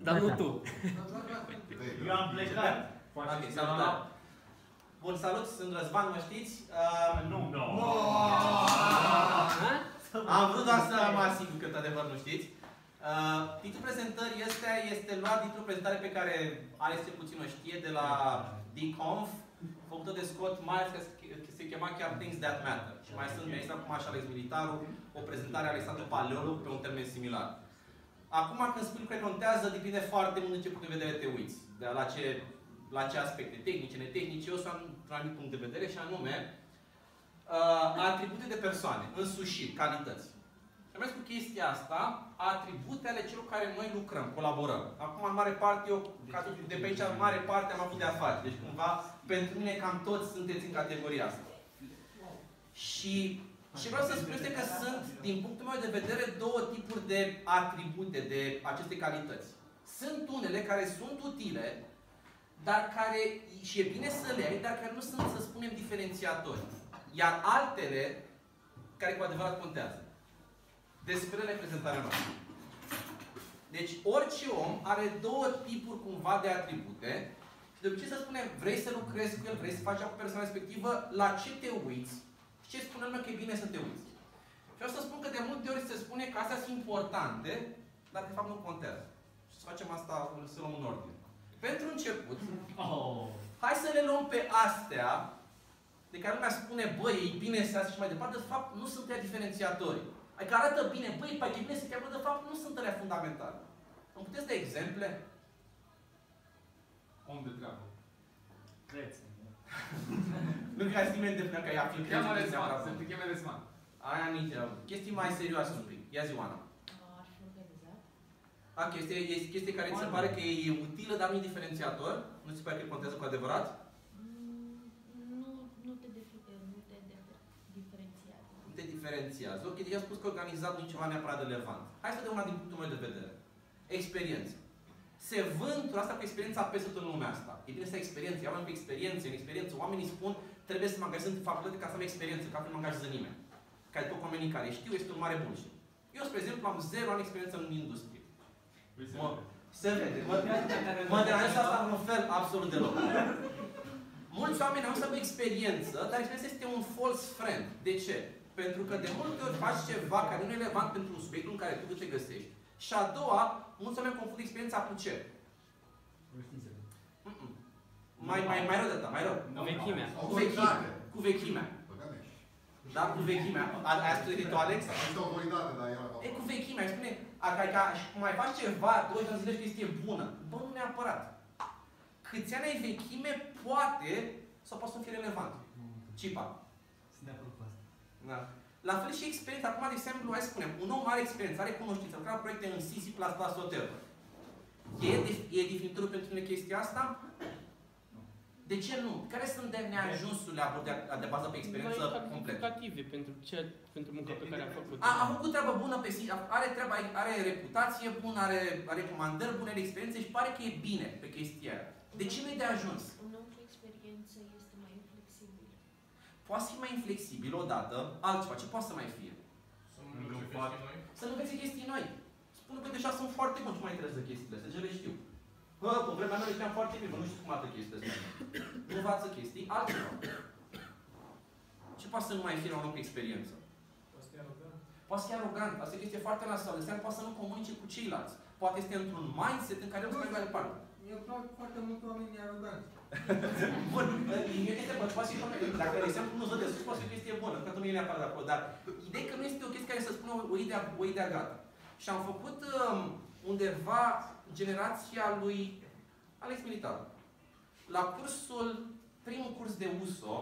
Dar nu tu. Eu am plecat. Ok, salut. Bun, salut, sunt Răzvan, mă știți? Nu. Am vrut doar să mă asigur că într-adevăr nu știți. Titlul prezentării este luat dintr-o prezentare pe care Alex cel puțin o știe de la DConf, făcută de Scott Miles, că se chema chiar Things That Matter. Și mai sunt mai acum și Alex Militaru, o prezentare a Alexandru Paleolu pe un termen similar. Acum când spun că contează, depinde foarte mult de ce punct de vedere te uiți. De la ce aspecte tehnice, netehnice, eu sunt un anumit punct de vedere și anume atribute de persoane, însușiri, calități. Și am mers cu chestia asta, atribute ale celor care noi lucrăm, colaborăm. Acum, în mare parte, eu, de pe aici, în mare parte, am avut de afaceri. Deci, cumva, pentru mine, cam toți sunteți în categoria asta. Și ce vreau să spun este că sunt, din punctul meu de vedere, două tipuri de atribute, de aceste calități. Sunt unele care sunt utile, dar care, și e bine să le ai, dar care nu sunt, să spunem, diferențiatori. Iar altele, care cu adevărat contează. Despre ele prezentarea noastră. Deci, orice om are două tipuri cumva de atribute. Și de obicei să spunem, vrei să lucrezi cu el, vrei să faci cu persoana respectivă, la ce te uiți și ce spune lumea că e bine să te uiți. Și vreau să spun că de multe ori se spune că astea sunt importante, dar de fapt nu contează. Și să facem asta, să luăm în ordine. Pentru început, hai să le luăm pe astea, de care lumea spune, băi, e bine să astea și mai departe, de fapt nu sunt ea diferențiatori. Adică arată bine, băi, pe e bine să te apă, de fapt nu sunt alea fundamentale. Îmi puteți da exemple? Om de treabă. Creț. Nu cred că nimeni de până că i-a fi Cheamă Resman, să te cheme Resman. Aia nici, chestii mai serioase un pic. Ia zi, Oana. Ar fi organizat? E chestie care ți se pare că e utilă, dar nu e diferențiator? Nu ți se pare că contează cu adevărat? Nu te diferențiază. Nu te diferențiază. Ok, deci a spus că organizat nu e ceva neapărat relevant. Hai să vedem una din punctul meu de vedere. Experiență. Se vând asta cu experiența peste tot în lumea asta. E bine să ai experiență, ia oameni pe experiență, în experiență. Oamenii spun, trebuie să mă angajez în facultate ca să am experiență, că altfel nu mă angajează nimeni. Care tot oamenii care știu, este un mare bullshit. Eu, spre exemplu, am 0 ani experiență în industrie. Se vede. Mă deranjează asta în un fel absolut deloc. Mulți oameni au să aibă experiență, dar experiența este un false friend. De ce? Pentru că de multe ori faci ceva care nu e relevant pentru un subiect în care tu te găsești. Și a doua, mulți oameni confundă experiența cu ce? Mai rău de atât, mai rău. Cu vechimea. Cu vechimea. Da, cu vechimea. Aia spune tu, Alex? E cu vechimea. Îi spune, mai faci ceva, 2 ani zile și chestie bună. Bă, nu neapărat. Câți ani ai vechime, poate, sau poate să nu fie relevant. Cipa. Sunt de acord cu asta. Da. La fel și experiența. Acum, de exemplu, hai să spunem, un om are experiență, are cunoștință, lucra la proiecte în C++, hotel. E definitorul pentru tine chestia asta? De ce nu? Care sunt de neajunsurile de bază pe experiență completă? Pentru munca pe care a făcut. A făcut treabă bună pe sine, are reputație bună, are recomandări bune de experiență și pare că e bine pe chestia aia. De ce nu e de ajuns? Un om cu experiență este mai inflexibil. Poate fi mai inflexibil odată, altceva. Ce poate să mai fie? Să nu învețe chestii noi. Spune că deja sunt foarte buni și mai trebuie chestiile astea, ce le știu. Bă, cu vremea mea le știam foarte bine, nu știu cum arată chestiile astea. Nu învață chestii, altceva. Ce poate să nu mai fie la un om cu experiență? Poate să fie arogant. Asta e o chestie foarte nasoală. Înseamnă poate să nu comunice cu ceilalți. Poate este într-un mindset în care nu se mai mai departe. Eu plac foarte mult oamenii aroganți. Bun, e o chestie bună. Poate fi dacă, de exemplu, nu-ți dă de sus, poate fi o chestie bună. Că nu e neapărat de acolo. Dar ideea că nu este o chestie care să spună o idee gata. Și am făcut undeva generația lui Alex Militaru. La primul curs de USO,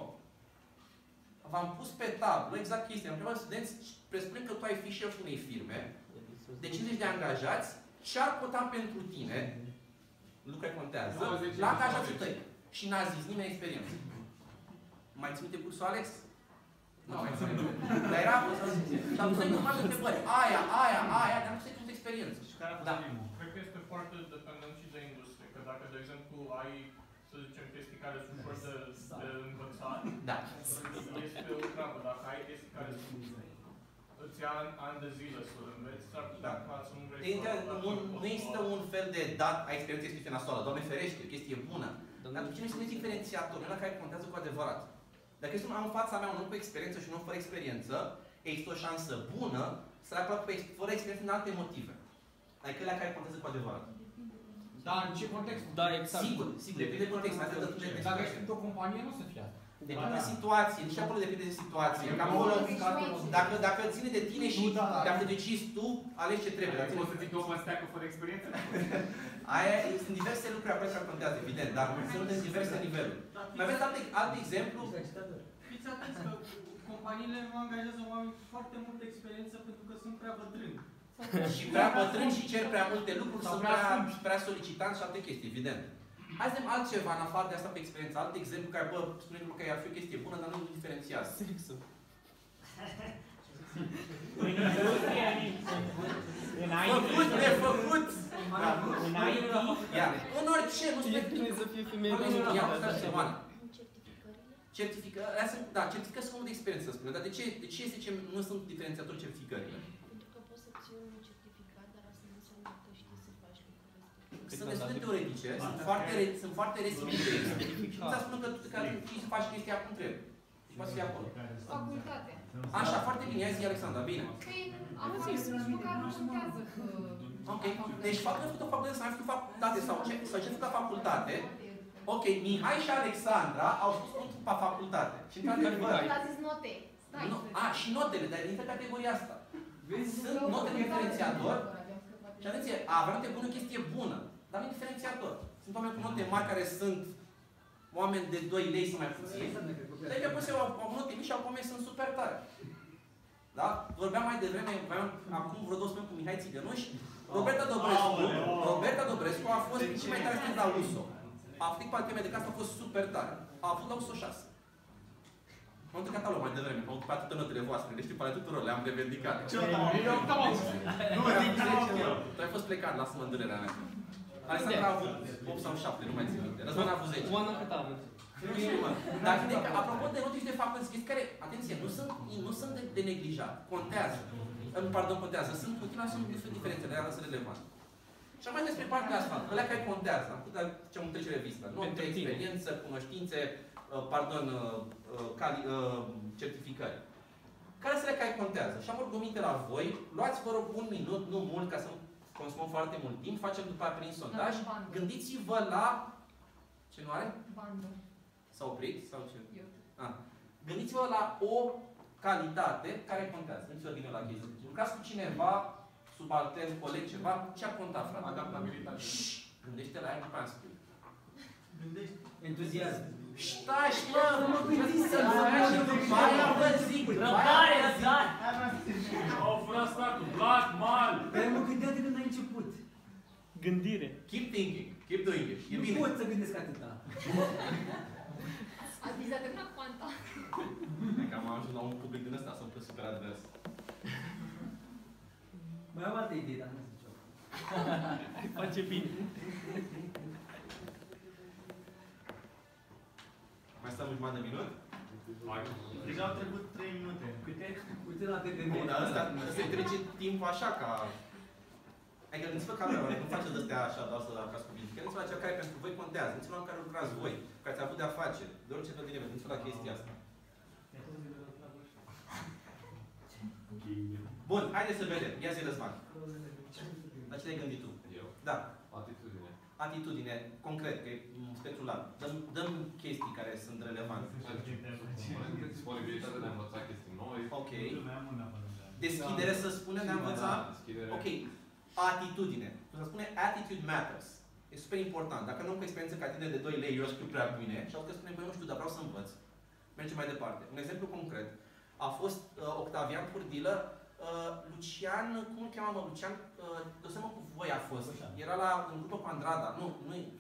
v-am pus pe tablă exact chestia. Am întrebat studenți, presupun că tu ai fi șeful unei firme, de 50 de angajați, ce ar cota pentru tine, lucru care contează, la angajații tăi. Și n-a zis nimeni experiență. Mai ții minte cursul, Alex? Nu, mai ții minte. Dar era și am pus în urmă de întrebări. Aia, dar nu știu cum experiență. Da. Cred că este foarte dependent și de industrie. Că dacă, de exemplu, ai, să zicem, chestii care sunt ușor de învățat, da. Este o treabă. Dacă ai chestii care sunt îți ia ani de zile să îl înveți, s-ar putea ca să nu vrei Nu există un fel de dat, ai experiență, este chestia nasoală, Doamne ferește, o chestie bună. Dar de ce nu este diferențiator, nu la care contează cu adevărat? Dacă este un om în fața mea, un om cu experiență și un om fără experiență, există o șansă bună să le aproape fără experiență din alte motive. Adică la care contează cu adevărat. Dar în ce context? Da, exact. Sigur, depinde de context. Dacă ești într-o companie, nu o să fie asta. Depinde de situație, și acolo depinde de situație. Cam acolo, dacă ține de tine și dacă decizi tu, alegi ce trebuie. Poți să zic că o măsteacă fără experiență? Sunt diverse lucruri acolo care contează, evident, dar sunt în diverse niveluri. Mai aveți alt exemplu? Fiți atenți că companiile nu angajează oameni cu foarte multă experiență pentru că sunt prea bătrâni. Și prea bătrâni și cer prea multe lucruri, sunt prea solicitanți și alte chestii, evident. Hai să vedem altceva în afară de asta pe experiență. Alt exemplu care, bă, spune că ar fi o chestie bună, dar nu diferențiază. Sexul. Făcut, nefăcut! Iar, în orice, nu E bine să fie femeie Ia, bună. certificările? Certificări sunt de experiență, să spune. Dar de ce zicem nu sunt diferențiatori certificările? Pentru că poți să ții un certificat, dar asta nu înseamnă că știi să faci lucrurile respective. Sunt destul de teoretice, sunt foarte restrictive. Și nu ți-a spune că tu știi să faci chestia cum trebuie. Și poți să fii acolo. Facultate. Așa, foarte bine. Ia zi, Alexandra, bine. Păi, am zis, nici măcar nu contează că... Ok. Deci faptul că ai făcut o facultate sau ai făcut facultate sau ce ai făcut la facultate, ok, Mihai și Alexandra au spus la facultate. Și într-adevăr... A zis note. Stai. Și notele, dar intră categoria asta. Sunt note diferențiator. Și atenție, a avea note bună, o chestie bună, dar nu diferențiator. Sunt oameni cu note mari care sunt oameni de 2 lei sau mai puțin. Dar că poți au note mici și au oameni sunt super tare. Da? Vorbeam mai devreme, acum vreo 2 săptămâni cu Mihai Țigănuș, Roberta Dobrescu a fost cel mai tare student la USO. A făcut patrimea de casă, a fost super tare. A avut la USO 6. M-am întâlcat alo mai devreme, m-am ocupat toate notele voastre, deci pare tuturor, le-am revendicat. Tu ai fost plecat, lasă-mă în durerea mea. Alexandra a avut 8 sau 7, nu mai țin minte. Răzvan a avut 10. Oana cât a avut? Nu știu, mă. Dar apropo de note și de fapt, în care, atenție, nu sunt de neglijat. Contează. Pardon, contează. Sunt diferențele, dar sunt relevante. Și mai despre partea asta, ălea care contează. Am putea ce am trece revistă. Note, experiență, cunoștințe, certificări. Care sunt cele care contează? Și am rugăminte la voi, luați, vă rog, 1 minut, nu mult, ca să nu consumăm foarte mult timp, facem după aia prin sondaj. Gândiți-vă la... Ce nu are? Bandă. S-a oprit? Sau ce? Gândiți-vă la o calitate care contează. Gândiți-vă bine la chestii. Lucrați cu cineva, subaltern, coleg, ceva, ce a contat, frate? Adaptabilitate. Gândește la aia, după aia spui. Gândești. Entuziasm. Stai, mă gândiți să-l vorbești și după aia vă zic. Răbdare. Au furat statul, blat, mal. Dar mă gândeam de când ai început. Gândire. Keep thinking, keep doing it. E bine. Nu pot să gândesc atâta. Ați vizat în Quanta. Că am ajuns la un public din ăsta, sunt super advers. Mai am alte idei, dar nu zic eu. Face bine. Mai stăm jumătate de minut? Deja au trecut 3 minute. Câte? Uite la TVM. Bun, dar ăsta se trece timpul așa ca... Adică gândiți-vă că nu faceți de-astea așa, doar să arcați cuvinte. Gândiți-vă la cea care pentru voi contează. Gândiți-vă la care lucrați voi, care ați avut de-a face. De orice fel de nivel. Gândiți-vă la chestia asta. Bun, haideți să vedem. Ia zi, Răzvan. La ce te-ai gândit tu? Eu? Da. Atitudine. Atitudine, concret, că e spectrul larg. Dăm chestii care sunt relevante. Disponibilitatea de a învăța chestii noi. Ok. Deschidere, să spunem, de a învăța? Deschidere. Ok. Atitudine. Se spune attitude matters. E super important. Dacă nu am cu experiență ca tine de 2 lei, eu scriu prea bine, și auzi că spune, băi, nu știu, dar vreau să învăț. Mergem mai departe. Un exemplu concret. A fost Octavian Purdilă, Lucian, cum îl cheamă, Lucian, dă seama cu voi a fost. Era în grupă cu Andrada. Nu,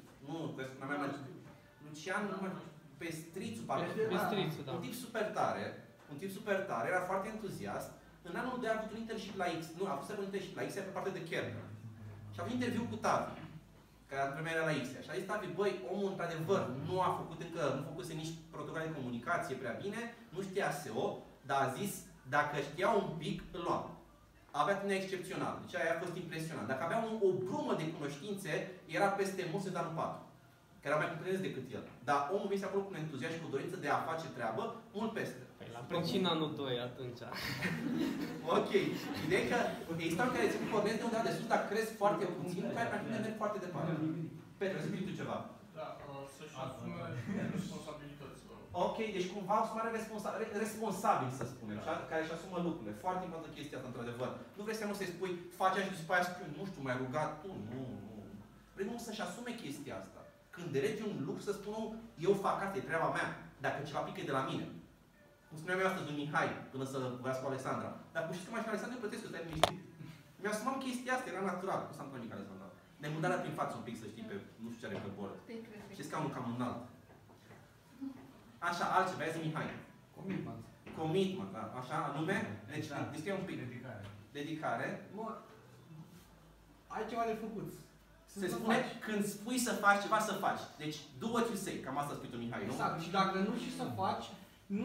Lucian, Pestrițu, Pestrițu, da. Un tip super tare, era foarte entuziast. În anul de a avut un internship la X, nu, a fost un internship la X, pe partea de kernel. Și a avut interviu cu Tavi, care vremea era la X. Și a zis Tavi, băi, omul într-adevăr nu făcuse nici protocol de comunicație prea bine, nu știa SEO, dar a zis, Dacă știa un pic, îl lua. Avea tine excepțional. Deci aia a fost impresionant. Dacă avea o brumă de cunoștințe, era peste mult să dea în patru. Că era mai cuprins decât el. Dar omul venise acolo cu un entuziasm și cu dorință de a face treabă, mult peste. Păi la pricina anul 2 atunci. Ok. Ideea e că există oameni care țin pornesc de undeva de sus, dar crezi foarte puțin, care practic merg foarte departe. Petre, să tu ceva. Da, să-și asume responsabilități. Ok, deci cumva o mare responsabil, să spunem, care își asumă lucrurile. Foarte importantă chestia asta, într-adevăr. Nu vrei să nu să-i spui, faci așa și după aia spui, nu știu, m-ai rugat tu. Nu. Vrei nu să-și asume chestia asta. Când delege un lucru să spună, eu fac asta, e treaba mea. Dacă ceva pică e de la mine. Cum spuneam eu astăzi lui Mihai, până să vorbească cu Alexandra. Dar cu știți că mai și Alexandru, eu plătesc, eu stai liniștit. Mi-asumam chestia asta, era natural. Nu s-a întâmplat nimic, Alexandra. Ne-am prin față un pic, să știi, pe nu știu ce are pe bolă. Știți că am un cam înalt. Așa, altceva, ia zi Mihai. Commitment, da. Așa, anume? Deci, descrie un pic. Dedicare. Mă, ai ceva de făcut. Se spune, când spui să faci ceva, să faci. Deci, do what you say. Cam asta spui tu, Mihai, nu? Exact. Și dacă nu știi să faci, nu.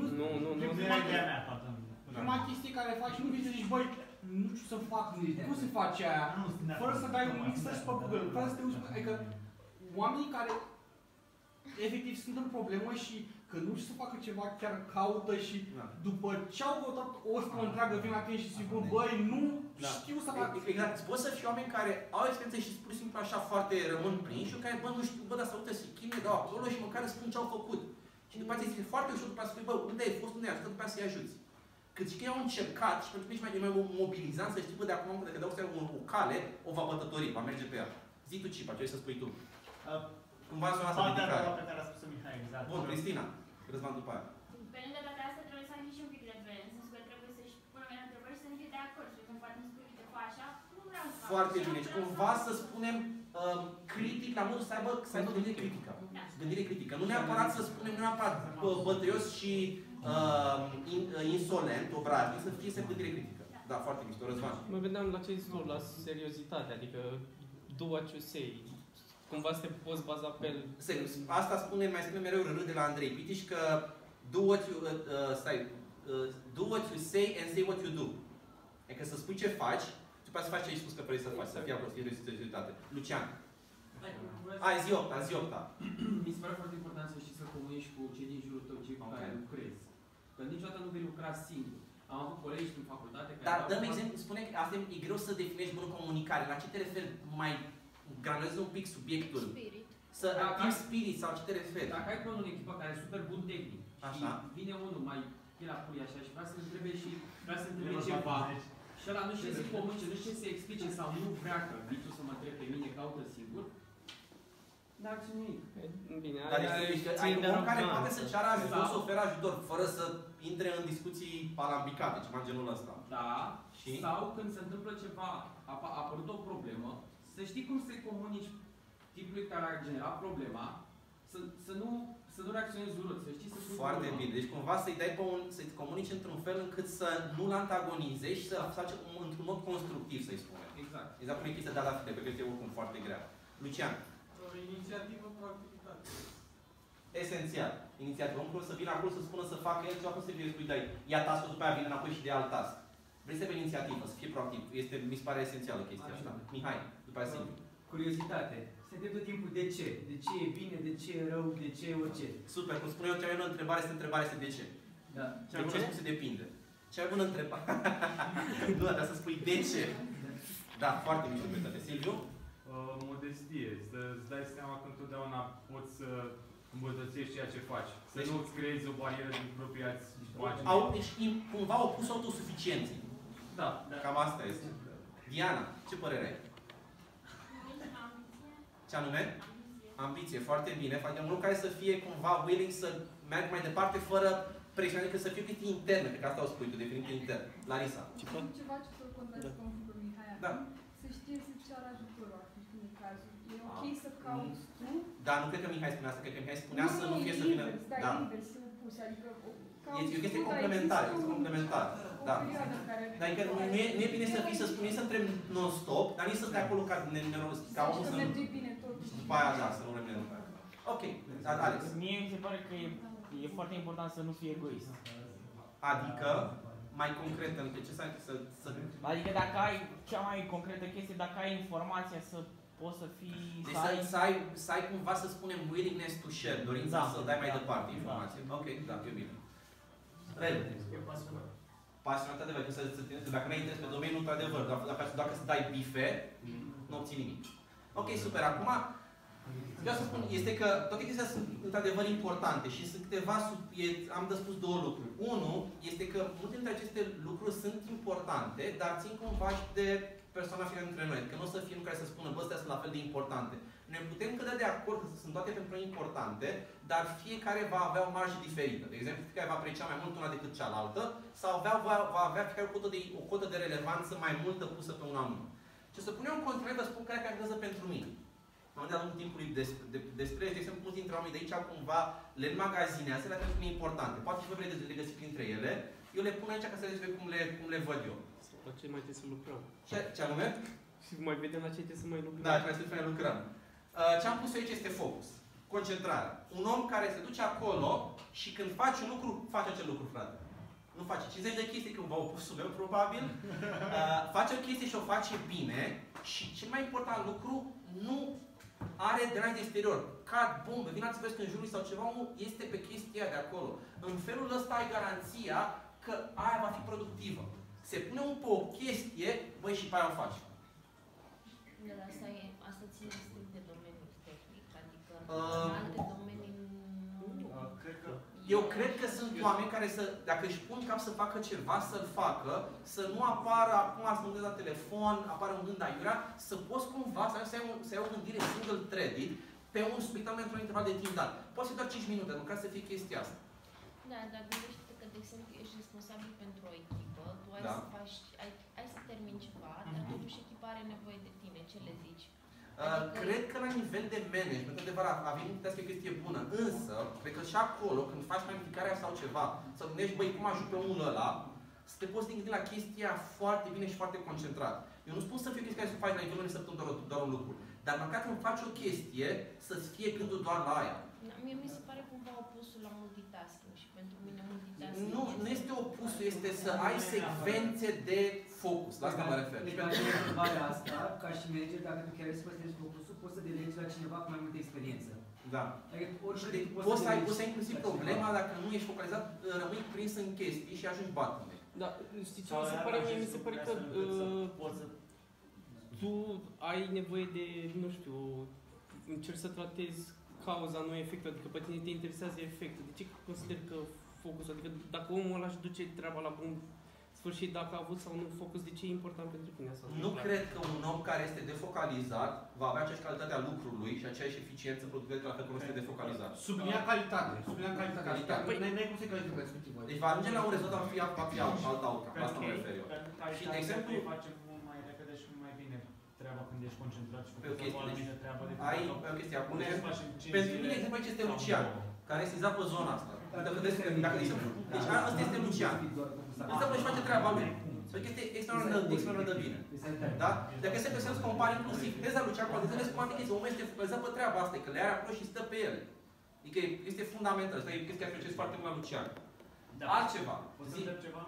Prima chestie care faci, nu vii să zici, băi, nu știu să fac, cum se face aia, fără să dai nimic, să-și pe Google, fără să te uiți, adică oamenii care efectiv sunt în problemă și că nu știu să facă ceva, chiar caută și după ce au căutat o stă întreagă, vin la tine și spun, băi, nu știu să fac. Exact. Poți să fii oameni care au experiențe și pur și simplu așa foarte rămân prinși și care, bă, nu știu, bă, dar să uită să chinuie, dau acolo și măcar spun ce au făcut. Și după aceea este foarte ușor după aceea să spui, bă, unde ai fost, unde ai ajutat, după aceea să-i ajuți. Cât și că ei au încercat și pentru că e mai mobilizant să știi, bă, de acum dacă dau o cale, o va bătători, va merge pe ea. Zi tu, Cipa, ce ai să spui tu? Cumva zona asta de dedicare. pe care a spus-o Mihai, exact. Bun, Cristina. Răzvan după aia. Pe lângă toate astea trebuie să ai și un pic de vreme, în sensul că trebuie să-și pună mele întrebări și să nu fie de acord. Și când poate îmi spui, uite, fă așa, nu vreau să fac. Foarte bine. Deci cumva să spunem critic la modul să aibă gândire critică. Gândire critică. Nu neapărat să spunem neapărat bătăios și insolent, obraznic, să fie să gândire critică. Da, foarte mișto. Răzvan. Mă gândeam la ce ai zis tu, la seriozitate, adică do what you say. Cumva să te poți baza pe el. Asta mai spune mereu Rârâ de la Andrei Pitiș că do what you say and say what you do. Adică să spui ce faci, după aceea să faci ce ai spus că vrei să faci, să fie acolo, să fie rezultate. Lucian. Zi 8-a. Mi se pare foarte important să știi să comunici cu cei din jurul tău, cei cu care lucrezi. Că niciodată nu vei lucra singur. Am avut colegi din facultate care... Dar dăm exemplu, spune că asta e greu să definești bună comunicare. La ce te referi? Mai granulezi un pic subiectul. Spirit. Team spirit sau ce te referi? Dacă ai până în echipă care e super bun tehnic și vine unul mai la pui așa și vrea să întrebe ceva și ăla nu știe să comunice, nu știe să explice sau nu vrea că vii tu să mă întrebi pe mine, caută singur, n-ar fi nimic. Bine, dar ai un om care poate să ceară ajutor, să ofere ajutor, fără să intre în discuții alambicate, ceva în genul ăsta. Da, sau când se întâmplă ceva, a apărut o problemă, să știi cum să-i comunici tipului care a generat problema, să nu reacționezi urât, să știi să spui foarte bine. Deci cumva să-i comunici într-un fel încât să nu-l antagonizezi și să faci într-un mod constructiv, să-i spunem. Exact. Exact cum e chestia de la feedback, că este oricum foarte grea. Lucian. Inițiativă, proactivitate. Esențial. Inițiativă. Omul să vină acolo să spună să facă el ceva, cum să fie spui, dai, ia task-ul, după aia vine înapoi și de alt task. Vrei să ai inițiativă, să fii proactiv. Mi se pare esențială chestia asta. Mihai, după aia Silviu. Curiozitate. Se întreb tot timpul de ce? De ce e bine, de ce e rău, de ce e orice? Super, cum spune eu, cea mai bună întrebare este de ce. Da. Cea mai bună spus depinde. Cea mai bună întrebare. Nu, dar să spui de ce. Da, foarte mișto pe toate. Silviu? Modestie. Să-ți dai seama că întotdeauna poți să îmbunătățești ceea ce faci. Să nu îți creezi o barieră din propria-ți imagine. Deci cumva au pus autosuficienții. Da. Cam asta este. Diana, ce părere ai? Ce anume? Ambiție. Foarte bine. Facem un lucru care să fie cumva willing să meargă mai departe fără presiune, că să fie o chestie internă, că asta o spui tu, definită intern. Larisa. Ceva ce să contrast cu făcut Mihai acum, să știe să ceară ajutorul atunci când e cazul. E ok să cauți tu. Da, nu cred că Mihai spunea asta, cred că Mihai spunea să nu fie să vină. Da, invers, e opus, adică e o chestie complementară, da. Adică nu e bine să fii, să spui, să întrebi non-stop, dar nici să stai acolo ca omul să nu... După aia, da, să nu rămâne după aia. Ok, Alex. Mie mi se pare că e foarte important să nu fii egoist. Adică? mai concretă, adică ce înseamnă să... Adică dacă ai cea mai concretă chestie, dacă ai informația să poți să fii... Deci să ai cumva, să spunem, willingness to share, dorința să dai mai departe informație. Ok, da, e bine. Pasionat, adevăr, dacă n-ai interes pe domeniu, într-adevăr, dacă să dai bife, nu obții nimic. Ok, super. Acum, vreau să spun, este că toate chestiile sunt într-adevăr importante și sunt câteva, am de spus două lucruri. Unul, este că multe dintre aceste lucruri sunt importante, dar țin cumva și de persoana fiecare dintre noi. Că nu o să fie unul care să spună, bă, astea sunt la fel de importante. Ne putem cădea de acord că sunt toate pentru noi importante, dar fiecare va avea o marjă diferită. De exemplu, fiecare va aprecia mai mult una decât cealaltă, sau va avea fiecare o cotă de relevanță mai multă pusă pe un anume. Și să punem un contract, vă spun care caracterizează pentru mine. Am de-a lungul timpului despre, de exemplu, mulți dintre oameni de aici cumva le înmagazinează, le pentru mine importante. Poate și vă vreți le găsi printre ele. Eu le pun aici ca să vedeți cum le văd eu. La ce mai trebuie să lucrăm? Ce anume? Și mai vedem la ce trebuie să mai lucrăm. Da, trebuie să mai lucrăm. Ce am pus aici este focus. Concentrare. Un om care se duce acolo și când face un lucru, face acel lucru, frate. Nu face 50 de chestii, când v-au pus sub meu, probabil. Face o chestie și o face bine. Și cel mai important lucru, nu are deranj de exterior. Cad, bombă, vin alții vezi că în jurul sau ceva, omul este pe chestia de acolo. În felul ăsta ai garanția că aia va fi productivă. Se pune un pe o chestie, băi, și pe aia o faci. Dar asta ține strict de domeniul tehnic, adică în alte domenii nu. Eu cred că sunt oameni care, dacă își pun cap să facă ceva, să-l facă, să nu apară, acum să mă la telefon, apare un gând aiurea, să poți cumva să ai o gândire single-threaded pe un subiect într-un interval de timp dat. Poate fi doar 5 minute, măcar să fie chestia asta. Da, dar gândește-te că, de exemplu, ești responsabil pentru o echipă, tu ai să faci, ai să termini ceva, dar totuși echipa are nevoie de tine. Ce le zici? Cred că la nivel de management, adevăr, avem că e chestie bună, însă, cred că și acolo, când faci planificarea sau ceva, să gândești, băi, cum ajut pe omul ăla, să te poți gândi la chestia foarte bine și foarte concentrat. Eu nu spun să fie chestia care să faci la nivelul de săptămână doar un lucru, dar măcar când faci o chestie, să-ți fie gândul doar la aia. Mie mi se pare cumva opusul la multitasking și pentru mine multitasking... Nu este opusul, este să ai secvențe de focus, la asta mă refer. Legat de întrebarea asta, ca și manager, dacă tu chiar să păstrezi focusul, poți să delegi la cineva cu mai multă experiență. Da. Adică poți să ai inclusiv problema, dacă nu ești focalizat, rămâi prins în chestii și ajungi batune. Da, știi ce mi se pare că tu ai nevoie de, nu știu, încerci să tratezi cauza, nu efectul, adică pe tine te interesează efectul. De ce consider că focusul, adică dacă omul ăla își duce treaba la bun sfârșit, dacă a avut sau nu focus, de ce e important pentru tine asta? Nu cred că un om care este defocalizat va avea aceeași calitate a lucrului și aceeași eficiență productivă la fel cum este defocalizat. Sublinia calitate. Păi, n-ai cum să-i calitatea respectivă. Deci va ajunge la un rezultat, va fi alt outcome. Asta mă refer eu. Și, de exemplu, face mult mai repede și mai bine treaba când ești concentrat și pe o chestie. treaba de Ai o chestie. Pentru mine, exemplu, aici este Lucian, care este exact pe zona asta. Deci asta este Lucian. Asta își face treaba lui. Să chestie extraordinar de bine. Da? Dacă se să compari inclusiv teza Lucian cu altele, cum alte chestii, omul este focalizat pe treaba asta, că le are acolo și stă pe ele. Adică este fundamental. Asta e chestia apreciez foarte mult la Lucian. Altceva. Poți să întreb ceva?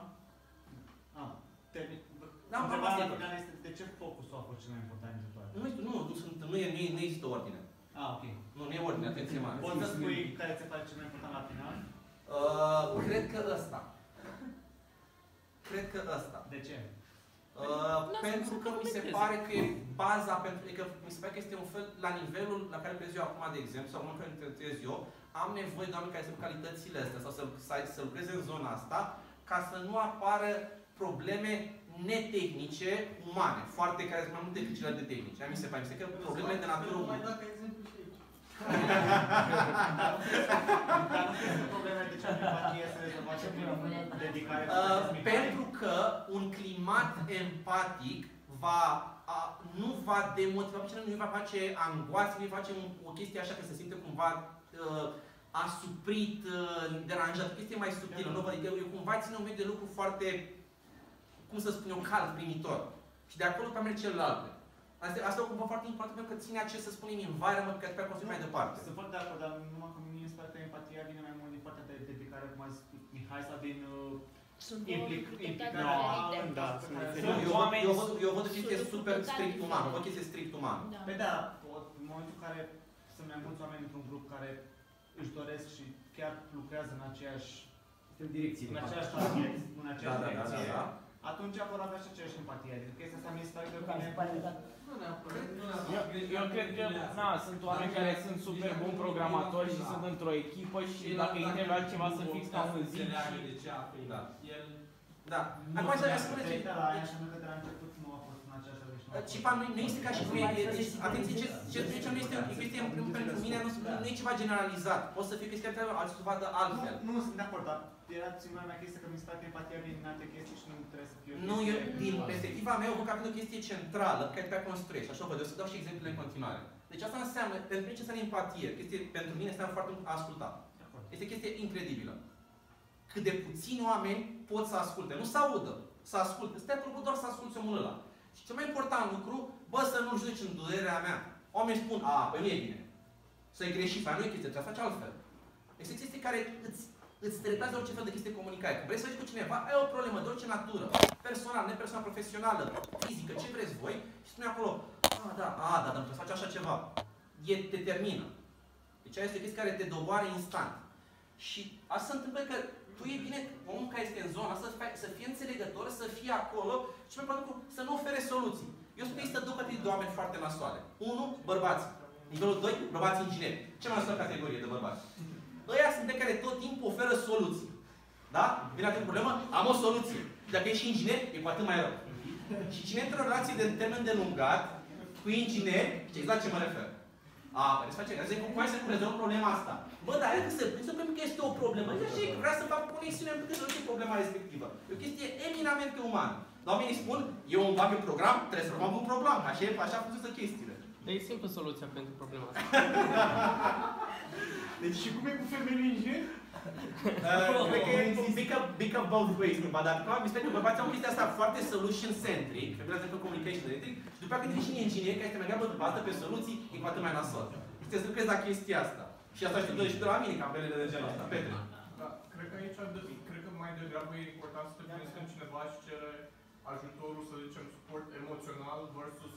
Întrebarea finală este de ce focusul a fost cel mai important dintre toate? Nu există ordine. Ok. Nu e ordine, atenție mare. Poți să spui care ți se pare cel mai important la final? Cred că ăsta. De ce? Pentru că mi se pare că e baza, mi se pare că este un fel, la nivelul la care lucrez eu acum, de exemplu, sau în care lucrez eu, am nevoie de oameni care să aibă calitățile astea sau să lucreze în zona asta, ca să nu apară probleme netehnice, umane, foarte care sunt mai mult decât cele de tehnice. Mi se pare că problemele de natură umană. Dar nu crezi că problemele de ce am empatie să rezolvați prin dedicare? Pentru că un climat empatic nu va demotiva pe cineva, nu va face angoasă, nu va face o chestie așa că se simte cumva asuprit, deranjat, o chestie mai subtilă, nu? Adică eu cumva țin un mediu de lucru foarte, cum să spun eu, cald, primitor. Și de acolo pe merge celelalte. Asta e cumva foarte important pentru că ține acest, să spunem, environment care trebuie construit mai departe. Sunt foarte de acord, dar numai că mie îmi pare că empatia vine mai mult din partea de dedicare, cum a zis Mihai, sau din Sunt două implicarea diferite. da, eu văd o chestie super strict umană, o chestie strict umană. Păi da, în momentul în care sunt mai mulți oameni într-un grup care își doresc și chiar lucrează în aceeași direcție, în aceeași target, în aceeași direcție, da. atunci vor avea și aceeași empatie. Adică chestia asta mi se pare că Eu cred că sunt oameni care sunt super buni programatori și sunt într-o echipă și dacă îi trebuie altceva să fix ca un zid și... Da. Acum să spuneți... de la început nu a fost în aceeași religie. Cipa nu este ca și cum atenție, ce zice nu este o chestie, în primul pentru mine, nu e ceva generalizat. Poate să fie chestia care alții să vadă altfel. Nu, sunt de acord, dar era singura mea chestie că mi se pare că empatia vine din alte chestii și nu trebuie să fie o chestie... Nu, eu, din perspectiva mea, eu văd ca fiind o chestie centrală pe care te construiești. Așa o văd, eu să dau și exemple în continuare. Deci asta înseamnă, pentru mine ce înseamnă empatie, pentru mine înseamnă foarte mult a asculta. Este o chestie incredibilă. Cât de puțini oameni pot să asculte, nu să audă, să asculte. Stai acolo doar să asculți omul ăla. Și cel mai important lucru, bă, să nu judeci în durerea mea. Oamenii spun, păi nu e bine. Să-i greșit, nu e chestie, trebuie să faci altfel. Este o chestie care îți treptează orice fel de chestie de comunicare. Când vrei să faci cu cineva, ai o problemă de orice natură. Personal, nepersonal, profesională, fizică, ce vreți voi. Și spune acolo, dar trebuie să faci așa ceva. Te termină. Deci aia este o chestie care te doboară instant. Și asta se întâmplă că tu e bine, omul care este în zona asta, să fie înțelegător, să fie acolo și mai important să nu ofere soluții. Eu spun că există două categorii de oameni foarte nasoale. 1, bărbați. Nivelul 2, bărbați ingineri. Cea mai nasoală categorie de bărbați. Ăia sunt de care tot timpul oferă soluții. Da? Vine atât problemă, am o soluție. Dacă ești inginer, e cu atât mai rău. Și cine într-o relație de termen delungat cu ingineri, știți la ce mă refer? Păi se face, zic, cum mai să rezolv problema asta? Bă, dar aia că să vedem că este o problemă. Deci așa e, vrea să fac conexiune pentru că să rezolv problema respectivă. E o chestie eminamente umană. Dar oamenii spun, eu îmi bag în program, trebuie să rămân un program. Așa funcționează chestiile. Dar e simplu soluția pentru problema asta. Deci și cum e cu femeile ingineri? Cred că e big up both ways, cumva, dar mi se pare că bărbații au chestia asta foarte solution-centric, femeile de communication-centric, și după aceea când vine și inginer care este mai degrabă bazată pe soluții, e cu atât mai nasol. Trebuie să lucrezi la chestia asta. Și asta știu și de la mine, campelele de genul ăsta. Petre. Da, cred că aici, cred că mai degrabă e important să te gândești când cineva își cere ajutorul, să zicem, suport emoțional versus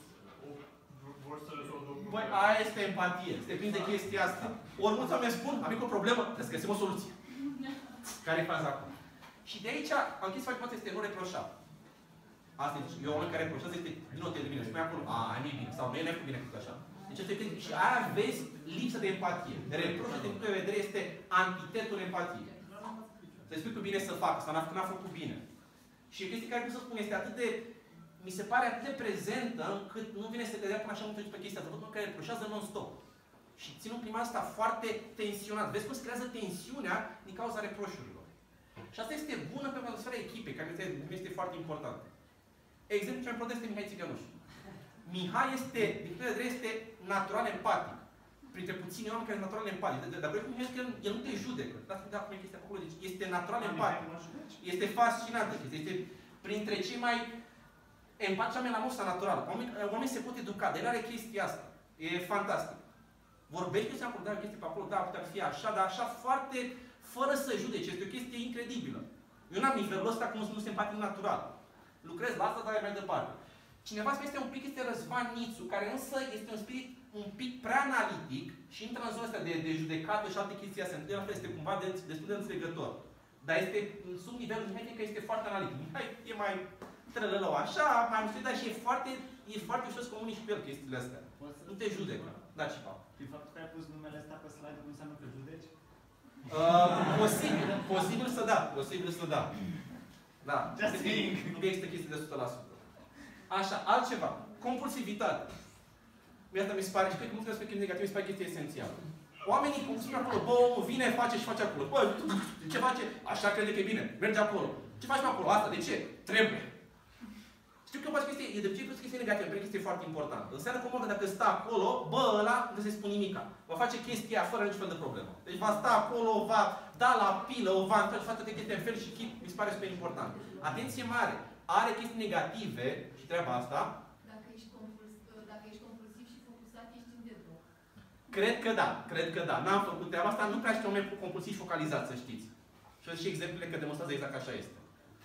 vor să rezolvă o problemă. Băi, aia este empatie. Se prinde chestia asta. Ori mulți oameni spun, am o problemă, trebuie să găsim o soluție. Care e faza acum? Și de aici, am chis face este nu reproșa. Asta e, eu oameni care reproșează este din o de mine. Spune acolo, nu e bine, sau nu e bine făcut așa. Deci asta e, și aia vezi lipsă de empatie. De reproșul din punct de vedere este antitetul empatiei. Să-i spui cu bine să fac, sau n-a făcut bine. Și o chestie care, cum să spun, este atât de, mi se pare atât de prezentă, încât nu vine să te dea până așa mult pe chestia asta. Văd unul care reproșează non-stop. Și țin în prima asta foarte tensionat. Vezi cum se creează tensiunea din cauza reproșurilor. Și asta este bună pentru atmosfera echipei, care este foarte importantă. Exemplu cel mai important este Mihai Țigănuș. Mihai este, din punct de vedere, este natural empatic. Printre puțini oameni care sunt natural empatic. Dar vreau să că el nu te judecă. Dar cum e chestia acolo? Deci este natural empatic. Este fascinant. Este printre cei mai empatici oameni la mosta naturală. Oamenii se pot educa. De el are chestia asta. E fantastic. Vorbește și acolo, da, o chestie pe acolo, da, putea fi așa, dar așa foarte, fără să judece. Este o chestie incredibilă. Eu n-am nivelul ăsta cum nu sunt empatic natural. Lucrez la asta, dar mai departe. Cineva spune este un pic, este Răzvan Nițu, care însă este un spirit un pic prea analitic și intră în zona asta de judecată și alte chestii astea. El este cumva destul de înțelegător. Dar este sub nivelul Mihai, că este foarte analitic. Mihai e mai trălălău așa, mai multe, dar și e foarte ușor să comunici cu el chestiile astea. Nu te judecă. Da, Cipa. Din faptul că ai pus numele ăsta pe slide, nu înseamnă că judeci? Posibil să da. Posibil să da. Da. Nu există chestii de 100%. Așa, altceva. Compulsivitate. Asta mi se pare, și cred că mulți aspecte negative mi se pare chestia esențială. Oamenii, cum spune acolo, bă, omul vine, face și face acolo. Bă, ce face? Așa crede că e bine. Merge acolo. Ce faci acolo? Asta, de ce? Trebuie. Știu că o chestie, e de ce e chestie negativă, pentru că este foarte important. Înseamnă că dacă stă acolo, bă, ăla nu se spune nimica. Va face chestia fără niciun fel de problemă. Deci va sta acolo, va da la pilă, o va face toate chestii în fel și chip, mi se pare super important. Atenție mare! Are chestii negative și treaba asta. Dacă ești compulsiv și focusat, ești în deadlock. Cred că da. N-am făcut treaba asta, nu prea știu oameni compulsiv și focalizat, să știți. Și și exemplele că demonstrează exact așa este.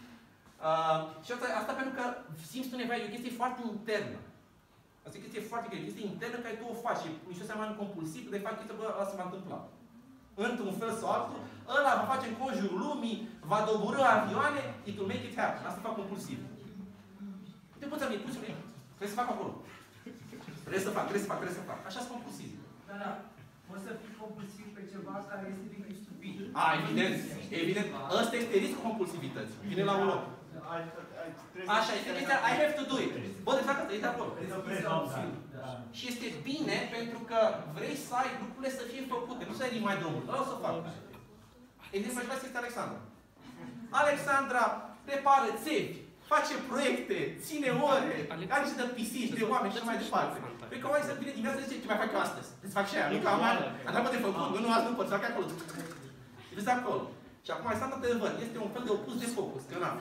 Și asta pentru că simți tu nevoia, e o chestie foarte internă. Asta e o chestie foarte grea, e o chestie internă care tu o faci. E nici o seamănă compulsiv, de fapt chestia, bă, asta se va întâmpla. Într-un fel sau altul, ăla va face în conjurul lumii, va doborî avioane, it will make it happen. Asta fac compulsiv. Te poți să-mi pui, trebuie să fac acolo. Trebuie să fac. Așa sunt compulsiv. Da. Poți să fii compulsiv pe ceva care este din stupid. Evident. Ăsta este riscul compulsivității. Vine la un loc. Așa, este chestia, I have to do it. Bă, de fapt, e de acolo. Și este bine pentru că vrei să ai lucrurile să fie făcute, nu să ai numai drumul. Ăla o să fac. Exemplu, aș vrea să este Alexandra. Alexandra repară țevi, face proiecte, ține ore, are și de pisici, de oameni și așa mai departe. Cred că oamenii să vină dimineața și zice, ce mai fac eu astăzi? Îți fac și aia, nu ca mare, am de făcut, nu, azi nu pot, să fac acolo. Și vezi acolo. Și acum Alexandra te văd, este un fel de opus de focus, că na.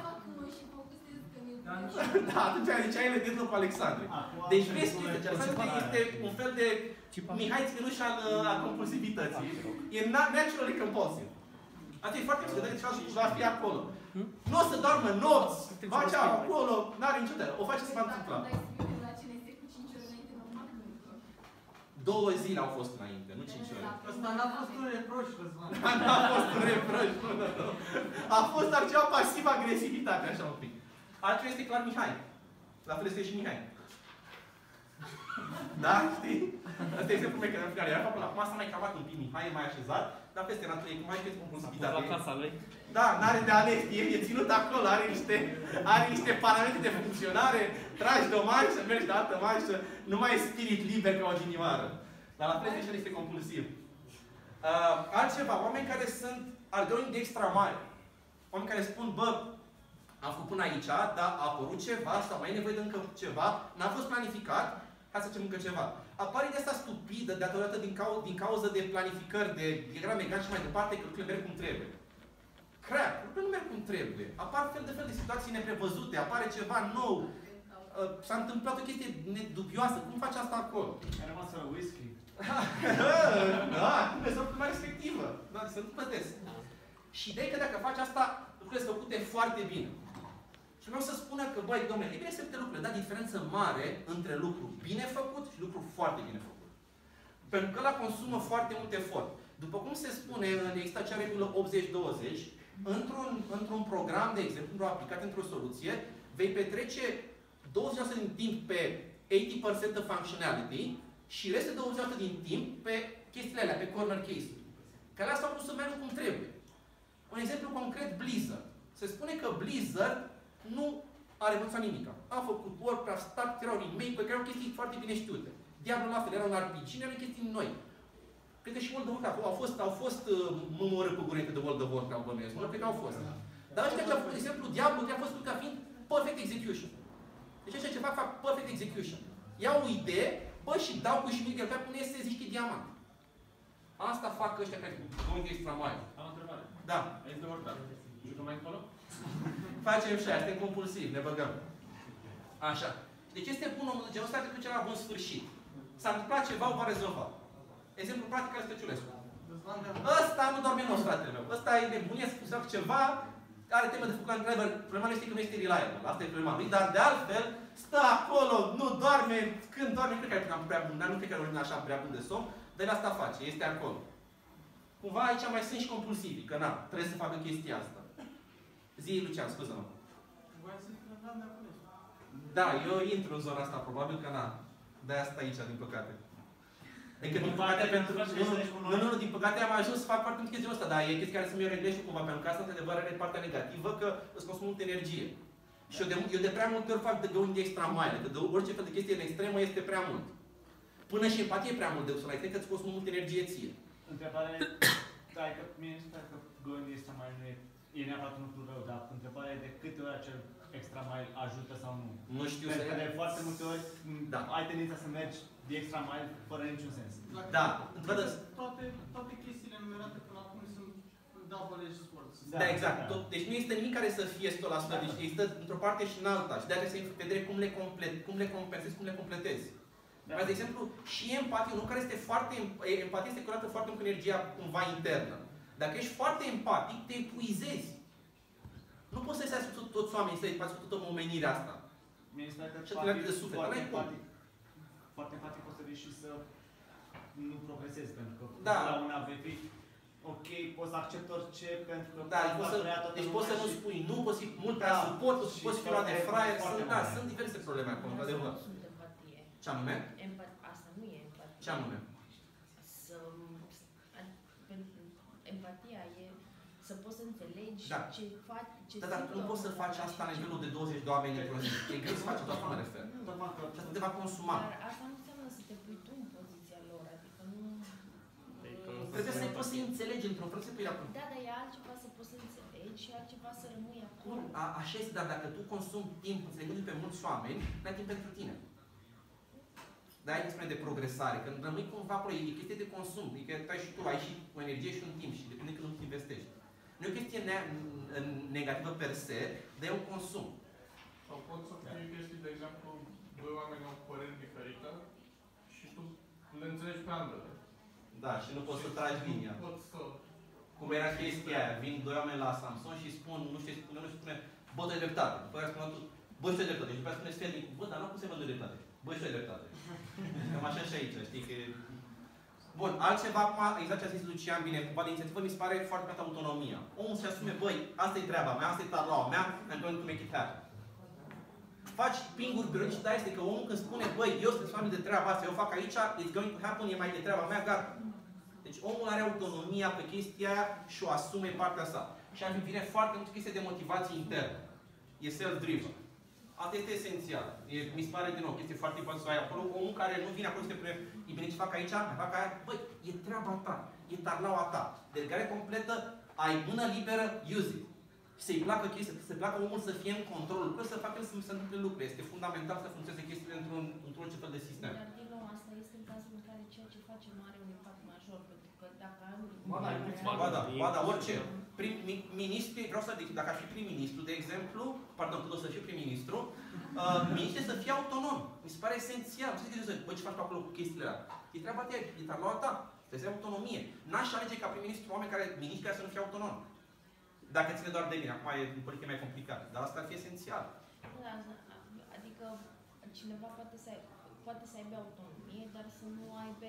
Da, atunci ai legătură cu Alexandru. Deci vezi chestia, Alexandru este un fel de Mihai Ținuș al compulsivității. E naturally compulsive. Asta e foarte mișto, și va fi acolo. Nu o să doarmă nopți, face acolo, n-are nicio treabă. O face să va întâmpla. 2 zile au fost înainte, nu 5 ore. Asta n-a fost un reproș, Răzvan. N-a fost un reproș, nu. A fost doar ceva pasiv-agresivitate, așa un pic. Altfel este clar Mihai. La fel este și Mihai. Da? Știi? Asta e exemplul meu, că în final era faptul, acum s-a mai calmat un pic, Mihai e mai așezat, dar peste natură e cum mai știți compulsivitate. La casa lui. Da, n-are de ales, e ținut acolo, are niște parametri de funcționare, tragi de o manșă, mergi de altă manșă, nu mai e spirit liber ca o ginioară. Dar la fel este compulsiv. Altceva, oameni care are going de extra mare. Oameni care spun, bă, am făcut până aici, dar a apărut ceva sau mai e nevoie de încă ceva, n-a fost planificat, hai să facem încă ceva. Apare de asta stupidă, datorată din cauză de planificări, de diagrame egal și mai departe, că lucrurile merg cum trebuie. Crap, lucrurile nu merg cum trebuie. Apar fel de fel de situații neprevăzute, apare ceva nou, s-a întâmplat o chestie dubioasă, cum faci asta acolo? A rămas la whisky. Da, nu este o problema respectivă. Da, se întâmplă des. Și ideea e că dacă faci asta, lucrurile sunt făcute foarte bine. Și vreau să spună că, băi, domnule, e bine să fie lucrurile, dar diferență mare între lucru bine făcut și lucru foarte bine făcut. Pentru că ăla consumă foarte mult efort. După cum se spune, există acea regulă 80-20, într-un program, de exemplu, într-o aplicație, într-o soluție, vei petrece 20% din timp pe 80% of functionality și restul 20% din timp pe chestiile alea, pe corner case-uri. Care astea au pus să meargă cum trebuie. Un exemplu concret, Blizzard. Se spune că Blizzard nu a revoluționat nimic. A făcut Warcraft, Start, erau remake-uri, care erau chestii foarte bine știute. Diablo la fel, era un RPG, nu erau chestii noi. Cred că și World of Warcraft au fost mămorâri cu gurete de World of Warcraft, bănuiesc. Nu cred că au fost. Dar ăștia ce au făcut, de exemplu, Diablo, care a fost făcut ca fiind perfect execution. Deci ăștia ce fac perfect execution. Iau o idee, bă, și dau cu șmigel pe până iese ziște diamant. Asta fac ăștia care going extra mile. Am o întrebare. Da. Aici de Warcraft. Jucăm mai încolo? Facem și aia, suntem compulsivi, ne băgăm. Așa. Deci este bun omul de genul ăsta, că duce la bun sfârșit. S-a întâmplat ceva, o va rezolva. Exemplu practic al Stăciulescu. Ăsta nu doarme nos, fratele meu. Ăsta e nebunie să fac ceva, are temă de făcut la driver. Problema nu este că nu este reliable. Asta e problema lui, dar de altfel stă acolo, nu doarme, când doarme, cred că are prea bun, nu cred că are așa prea bun de somn, dar asta face, este acolo. Cumva aici mai sunt și compulsivi, că na, trebuie să facă chestia asta. Zi, Lucian, scuză-mă. Da, eu intru în zona asta, probabil că na. De-aia stă aici, din păcate. Adică, din păcate, pentru... Nu, din păcate am ajuns să fac parte din chestia asta, dar e chestia care să-mi o reglez și cumva, pentru că asta, într-adevăr, are partea negativă, că îți consumă multă energie. Și eu de prea multe ori fac de going de extra mile, că de orice fel de chestie în extremă este prea mult. Până și empatie e prea mult de usul, cred că îți consumă multă energie ție. Întrebarea da, că mie se pare că going de extra mile nu e neapărat un lucru rău, dar întrebarea e de câte ori acel extra mile ajută sau nu. Nu știu pentru că de foarte multe ori ai tendința să mergi de extra mile fără niciun sens. Da, toate chestiile numerate până acum sunt double-edged swords. Da, exact. Deci nu există nimic care să fie 100%, deci există într-o parte și în alta. Și de-aia trebuie să vedere cum le compensezi, cum le completezi. Da. De exemplu, și empatie, unul care este foarte... Empatia este curată foarte mult cu energia cumva internă. Dacă ești foarte empatic, te epuizezi. Nu poți să-i stai cu toți oamenii, să-i faci cu toată omenirea asta. Mi se pare că Și atât de suflet, foarte n-ai cum. empatic. Foarte empatic poți să vii și să nu progresezi, pentru că Da. la una vei fi ok, poți să accept orice, pentru că Da, deci poți să nu spui nu, poți fi mult prea suport, poți fi luat de fraier, sunt diverse probleme acolo, într-adevăr. Nu sunt empatie. Ce anume? Asta nu e empatie. Ce anume? Empatia e să poți să înțelegi Da. ce faci, ce Da, dar tu nu poți să faci asta la nivelul de 20 de oameni într-o zi. E greu să faci, toată mă refer. Și asta te va consuma. Dar asta nu înseamnă să te pui tu în poziția lor, adică nu... Trebuie să poți să-i înțelegi într-un fel, să pui la punct. Da, dar e altceva să poți să înțelegi și altceva să rămâi acolo. Așa este, dar dacă tu consumi timp înțelegându-i pe mulți oameni, n-ai timp pentru tine. Dar ai despre de progresare, când rămâi cumva acolo, e chestie de consum, adică ai și tu, ai și o energie și un timp și depinde când nu investești. Nu e o chestie negativă per se, dar e un consum. Sau pot să fie chestii, de exemplu, doi oameni au păreri diferite și tu le înțelegi pe ambele. Da, și nu poți să tragi linia. Cum era chestia aia, vin doi oameni la Samsung și spun, nu știu ce spune, bă, tu ai dreptate. După aceea spune altul, bă, tu ai dreptate. Și după aceea spune Sferic, bă, dar nu cum se văd dreptate. Bă, tu ai dreptate. Cam așa și aici, știi că... Bun, altceva acum, exact ce a zis Lucian, bine, cumva de inițiativă, mi se pare foarte mult autonomia. Omul se asume, băi, asta e treaba mea, asta e tablaua mea, I'm going to make it happen. Faci pinguri biologici, dar este că omul când spune, băi, eu sunt familie de treaba asta, eu fac aici, it's going to happen, e mai de treaba mea, gata. Deci omul are autonomia pe chestia aia și o asume partea sa. Și aici vine foarte mult chestie de motivație internă. E self-driven. Asta este esențial. Mi se pare, din nou, chestie foarte importantă să ai acolo. Omul care nu vine acolo să te pune, e bine ce fac aici, mai fac aia, băi, e treaba ta, e tarlaua ta. Delegare completă, ai mână liberă, use it. Și să-i placă chestia, să-i placă omul să fie în control, lucruri, să facă el să se întâmple lucruri. Este fundamental să funcționeze chestiile într-un orice fel de sistem. Dar, din nou, asta este în cazul în care ceea ce facem are un impact major, pentru că dacă am... Ba da, orice. Prim-ministru, vreau să zic, dacă ar fi prim-ministru, de exemplu, pardon, tu o să fii prim-ministru, ministrul să fie autonom. Mi se pare esențial. Ce zici, bă, ce faci pe acolo cu chestiile alea? E treaba ta, e tablaua ta. Trebuie să ai autonomie. N-aș alege ca prim-ministru oameni care, miniștri care să nu fie autonom. Dacă ține doar de mine, acum e în politică mai complicat. Dar asta ar fi esențial. Da, adică cineva poate să aibă autonomie, dar să nu aibă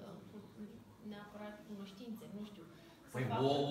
neapărat cunoștințe, nu știu. Păi,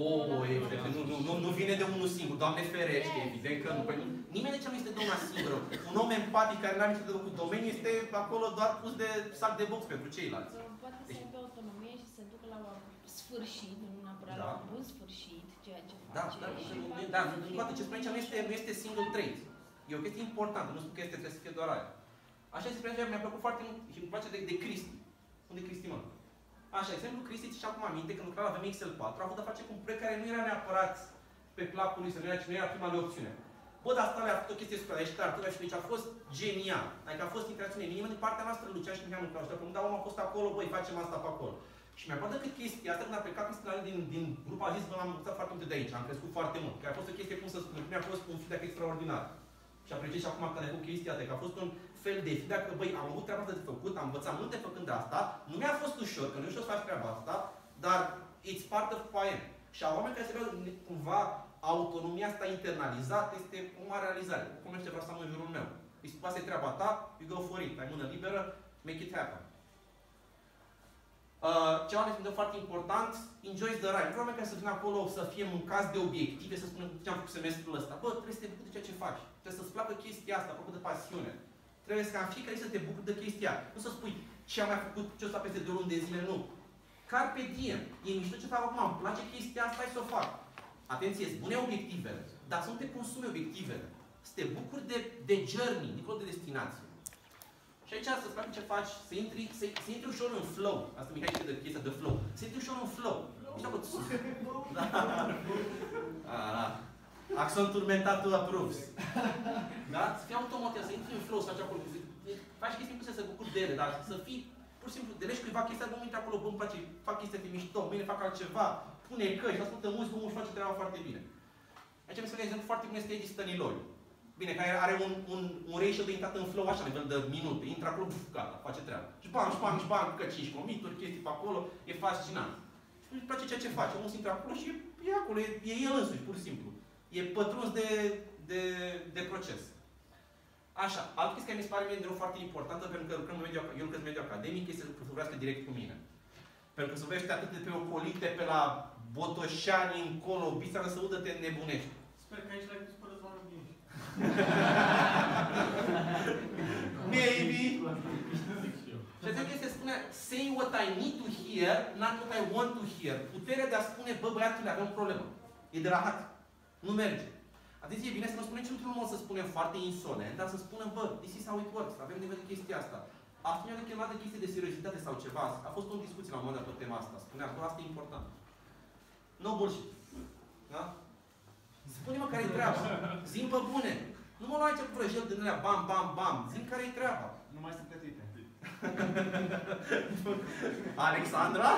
nu vine de unul singur, Doamne ferește, evident că nu. Păi, nimeni de ce nu este de una singură. Un om empatic care nu are nicio de cu domeniu este acolo doar pus de sac de box pentru ceilalți. Poate să aibă autonomie și să ducă la un sfârșit, nu neapărat la un bun sfârșit, ceea ce face. Da, poate ce spune aici nu este single trait. E o chestie importantă, nu spun că trebuie să fie doar aia. Așa se spune, mi-a plăcut foarte mult și îmi place de Cristi. Unde Cristi, mă? Așa, exemplu, Cristi și acum aminte, când lucra la VMXL4, a avut de face cu un proiect care nu era neapărat pe placul lui, să nu era prima lui opțiune. Bă, dar asta le-a făcut o chestie super, aici clar, și deci a fost genial. Adică a fost interacțiune minimă din partea noastră, Lucian și Mihai lucrau. Și dacă omul a fost acolo, băi, facem asta pe acolo. Și mi-a plăcut decât chestia asta, când a plecat Cristina din grup, a zis, bă, am învățat foarte multe de aici, am crescut foarte mult. Că a fost o chestie, cum să spun, mi-a fost un feedback extraordinar. Și apreciez și acum că le-a făcut chestia asta, că a fost un fel de feedback, că băi, am avut treaba asta de făcut, am învățat multe făcând asta, nu mi-a fost ușor, că nu e ușor să faci treaba asta, dar it's part of who I am. Și a oameni care se vreau cumva autonomia asta internalizată este o mare realizare. Cum este vreau să am în jurul meu. Îi spune, asta e treaba ta, you go for it, ai mână liberă, make it happen. Ceva de foarte important, enjoy the ride. Vreau ca să vină acolo să fie mâncați de obiective, să spună ce am făcut semestrul ăsta. Bă, trebuie să te bucuri de ceea ce faci. Trebuie să-ți placă chestia asta, făcută de pasiune. Trebuie să, ca în fiecare zi să te bucuri de chestia. Nu să spui ce am mai făcut, ce o să peste 2 luni de zile, nu. Carpe diem. E mișto ce fac acum, îmi place chestia asta, hai să o fac. Atenție, îți bune obiectivele, dar să nu te consumi obiectivele. Să te bucuri de journey, dincolo de destinație. Și aici să-ți placă ce faci, să intri ușor în flow. Asta Mihai știe de chestia de flow. Să intri ușor în flow. Axon turmentatul approves. Da? Să fii automat, să intri în flow, să faci acolo. Faci chestii impuse să bucuri de ele, dar să fii, pur și simplu, delegi cuiva chestia, nu intri acolo, bă, îmi place, fac chestia de mișto, mâine fac altceva, pune căști, ascultă muzică, omul își face treaba foarte bine. Aici mi se vede exemplu foarte bun este Edi Stăniloiu. Bine, care are un ratio de intrat în flow așa, nivel de minute. Intră acolo, gata, face treaba. Și bam, că 5 comituri, chestii pe acolo, e fascinant. Și îmi place ceea ce face. Omul se intră acolo și e acolo, e el însuși, pur și simplu. E pătruns de proces. Așa, altă chestie care mi se pare mie foarte importantă, pentru că eu lucrez în mediul academic, este să vorbească direct cu mine. Pentru că să vorbește atât de pe ocolite, pe la Botoșani, încolo, Bița, să udă, te nebunești. Sper că aici l-ai pus pe Răzvan Rughinci. Maybe. Și atunci se spune, say what I need to hear, not what I want to hear. Puterea de a spune, bă, băiatule, avem o problemă. E de rahat. Nu merge. Atenție, e bine să nu spunem ce într-un mod să spunem foarte insolent, dar să spunem, bă, this is how it works, avem nevoie de chestia asta. Asta mi-a chemat de chestii de seriozitate sau ceva. A fost o discuție la un moment dat pe tema asta. Spunea, bă, asta e important. No bullshit. Da? Spune-mă care-i treaba. Zi-mi pe bune. Nu mă lua aici cu vrăjel din alea, bam, bam, bam. Zi-mi care-i treaba. Nu mai sunt plătite. Alexandra?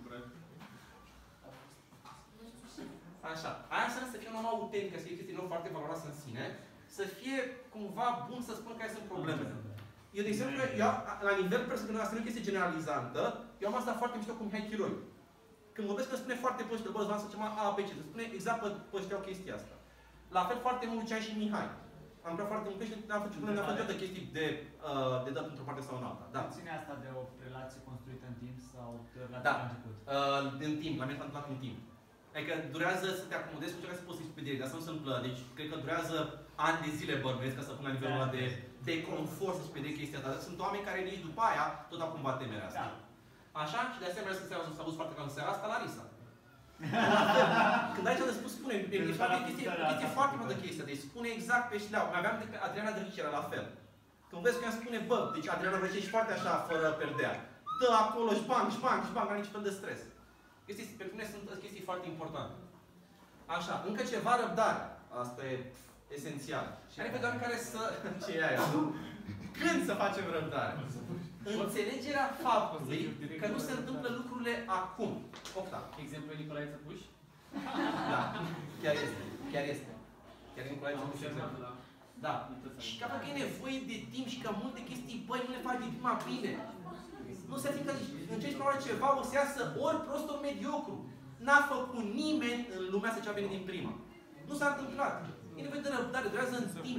Așa. Aia înseamnă să fie un om autentic, să fie chestii foarte valoroasă în sine, să fie cumva bun să spun care sunt problemele. Eu, de exemplu, la nivel personal, asta nu e o chestie generalizantă, eu am asta foarte mișto cu Mihai Chiroi. Când vorbesc, îmi spune foarte pozitiv, bă, Răzvan, să ceva A, B, C, să spune exact pe știau chestia asta. La fel foarte mult Lucian și Mihai. Am lucrat foarte mult și ne-am făcut toate chestii de dat într-o parte sau în alta. Da. Ține asta de o relație construită în timp sau la început? În timp, la mine s-a întâmplat în timp. Adică durează să te acomodezi cu ceva să poți să pe direct, dar să nu se întâmplă. Deci, cred că durează ani de zile, bărbesc, ca să pun la nivelul ăla de confort să-ți pe chestia asta. Sunt oameni care nici după aia tot au cumva temerea asta. Așa? Și de asemenea s-a văzut foarte clar în seara asta la Risa. Când aici de spus, spune, este foarte multă chestia, deci spune exact pe șleau. Mai aveam de pe Adriana Drăgici, era la fel. Când vezi că ea spune, bă, deci Adriana Drăgici ești foarte așa, fără perdea. Dă acolo, șbang, n-are niciun fel de stres. Pentru mine sunt chestii foarte importante. Așa, încă ceva răbdare. Asta e esențial. Și are pe doamne care să... Ce e aia? Când să facem răbdare? Înțelegerea faptului că nu se întâmplă lucrurile acum. Opta. Exemplul Nicolae Țăpuș? Da, chiar este. Chiar Nicolae Țăpuș. Da. Și că e nevoie de timp și că multe chestii, băi, nu le faci de prima bine. Nu se fiindcă încerci probabil ceva, o să iasă ori prost, ori mediocru. N-a făcut nimeni în lumea asta ceva bine din prima. Nu s-a întâmplat. E nevoie de răbdare, durează în timp.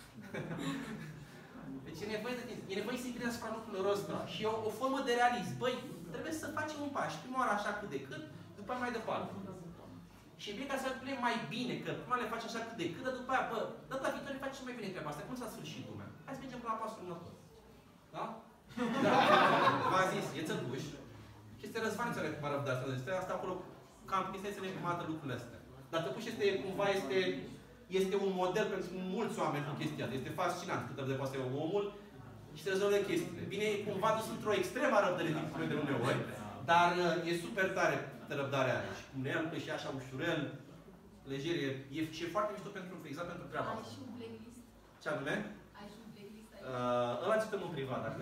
Deci e nevoie de timp. E nevoie să gândesc asupra lucrurilor ăsta. Și o formă de realism. Băi, trebuie să facem un pas. Prima oară așa cât de cât, după aia mai departe. Și e bine ca să le mai bine, că prima le faci așa cât de cât, dar după aia, bă, data viitoare faci și mai bine treaba asta. Cum s-a sfârșit lumea? Hai să mergem până la pasul următor. Da? Da. V-am zis, e Țăpuș. Și este Răzvan ce are cu răbdare asta. Asta acolo, cam chestia să ne comandă lucrurile astea. Dar Țăpuș este, cumva, este un model pentru mulți oameni cu chestia asta. Este fascinant cât de poate să iau omul și se rezolvă chestiile. Bine, e cumva dus într-o extremă răbdare din punctul de uneori, dar e super tare răbdarea aia. Și cum ne ia lucrurile și așa ușurel, lejer, e foarte mișto exact pentru treaba asta. Ai și un playlist? Ce anume? Ai și un playlist aici? Ăla cităm în privat, dacă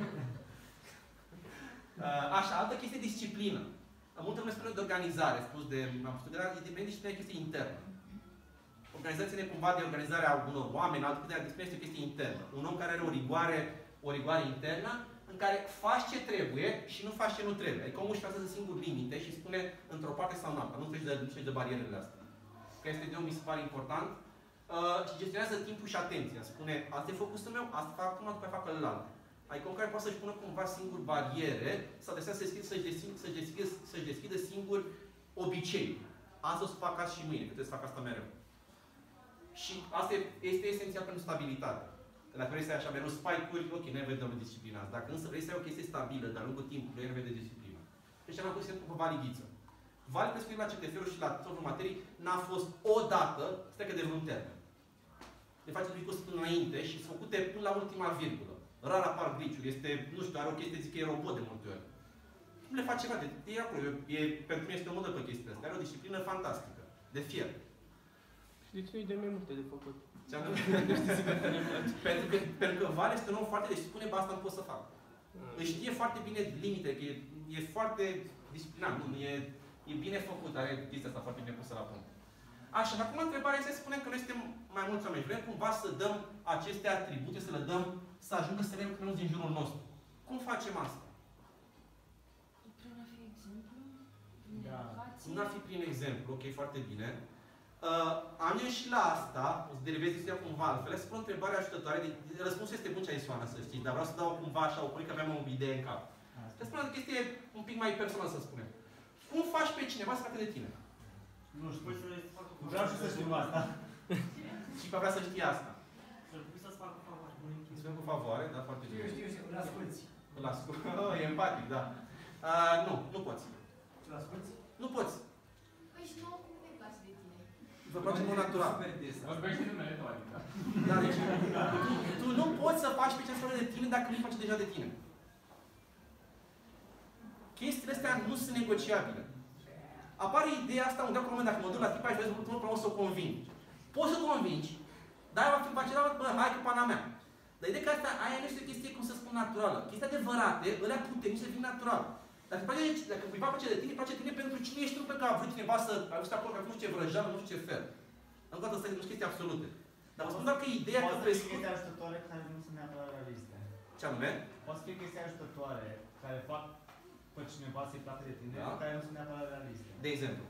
așa, altă chestie, disciplină. Multă lume spune de organizare, spus de... Am studiat, e depinde și de chestie internă. Organizația ne cumva de organizarea unor oameni, altă câte despre este o chestie internă. Un om care are o rigoare internă, în care faci ce trebuie și nu faci ce nu trebuie. Adică omul își plasează singur limite și spune într-o parte sau în alta. Nu treci de barierele astea. Că este de om, mi se pare important. Și gestionează timpul și atenția. Spune, asta e focusul meu, asta fac acum, după aia fac ălalt. Adică om care poate să-și pună cumva singur bariere, sau de să-și deschidă singur obicei. Asta o să fac azi și mâine, că trebuie să fac asta mereu. Și asta este esențial pentru stabilitate. Că dacă vrei să ai așa mereu spike-uri, ok, nu ai nevoie de o disciplină. Dacă însă vrei să ai o chestie stabilă, de-a lungul timpului, ai nevoie de disciplină. Deci am pus exemplu pe Vali Ghiță. Vali, prescris la CTF-uri și la tot materii, n-a fost odată stecă de vreun termen. Le face un până înainte și sunt făcute până la ultima virgulă. Rar apar glitch-uri, este, nu știu, are o chestie, zic că e robot de multe ori. Nu le face ceva, e acolo, pentru mine este o modă pe chestiile astea. Are o disciplină fantastică, de fier. Și de ce nu-i dă mai multe de făcut? Pentru că Vale este un om foarte, deci spune, bă, asta nu pot să fac. Își știe foarte bine limite, că e foarte disciplinat, e bine făcut, are chestia asta foarte bine pusă la punct. Așa, și acum întrebarea este să spunem că noi suntem mai mulți oameni. Vrem cumva să dăm aceste atribute, să le dăm, să ajungă să le lucrăm din jurul nostru. Cum facem asta? Prin a fi exemplu? Da. Nu ar fi prin exemplu, ok, foarte bine. Ajungem și la asta, o să derivez discuția cumva altfel, să pun o întrebare ajutătoare, răspunsul este bun ce ai zis, Oana, să știți, dar vreau să dau cumva așa, o că aveam o idee în cap. Să spun o chestie un pic mai personală, să spunem. Cum faci pe cineva să facă de tine? Nu știu, vreau și să știu asta. Și vrea să știe asta. Să-l pui să-ți facă favoare. Să facă cu favoare, da, foarte bine. Știu, îl asculți. Îl ascult. E empatic, da. Nu poți. Îl asculți? Nu poți. Păi și nouă cum ne place de tine? Vă place în mod natural. Vorbește numele tău, adică. Da, deci tu nu poți să faci pe ce să de tine dacă nu-i face deja de tine. Chestiile astea nu sunt negociabile. Apare ideea asta undeva cu un moment, dacă mă duc la tipa și vezi, nu vreau să o convingi. Poți să o convingi, dar ea va fi face, bă, hai că pana mea. Dar ideea că asta, aia nu este o chestie, cum să spun, naturală. Chestia adevărate, ălea puternice să fie natural. Dacă cuiva place de tine, place de tine pentru cine ești, nu pentru că a vrut cineva să ajungi acolo, că nu știu ce vrăjeală, nu știu ce fel. Încă o dată, asta nu sunt chestii absolute. Dar vă spun doar că ideea că pe scurt... chestii ajutătoare care nu sunt neapărat realiste. Ce anume? Poate să fie chestii ajutătoare care fac pe cineva să-i placă de tine, Da. care nu sunt neapărat realiste. De exemplu.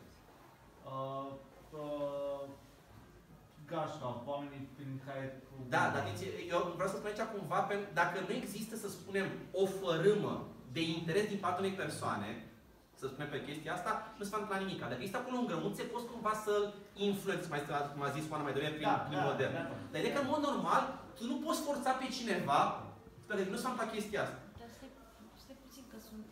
Gașca, oamenii prin care... Da, dar eu vreau să spun aici cumva, dacă nu există, să spunem, o fărâmă de interes din partea unei persoane, să spunem pe chestia asta, nu se va întâmpla nimic. Dacă există acolo un grămâț, se poți cumva să-l influenți, cum a zis Oana mai devreme, prin model. Dar e că, în mod normal, tu nu poți forța pe cineva, pentru că nu se va întâmpla chestia asta. Dar stai puțin că sunt...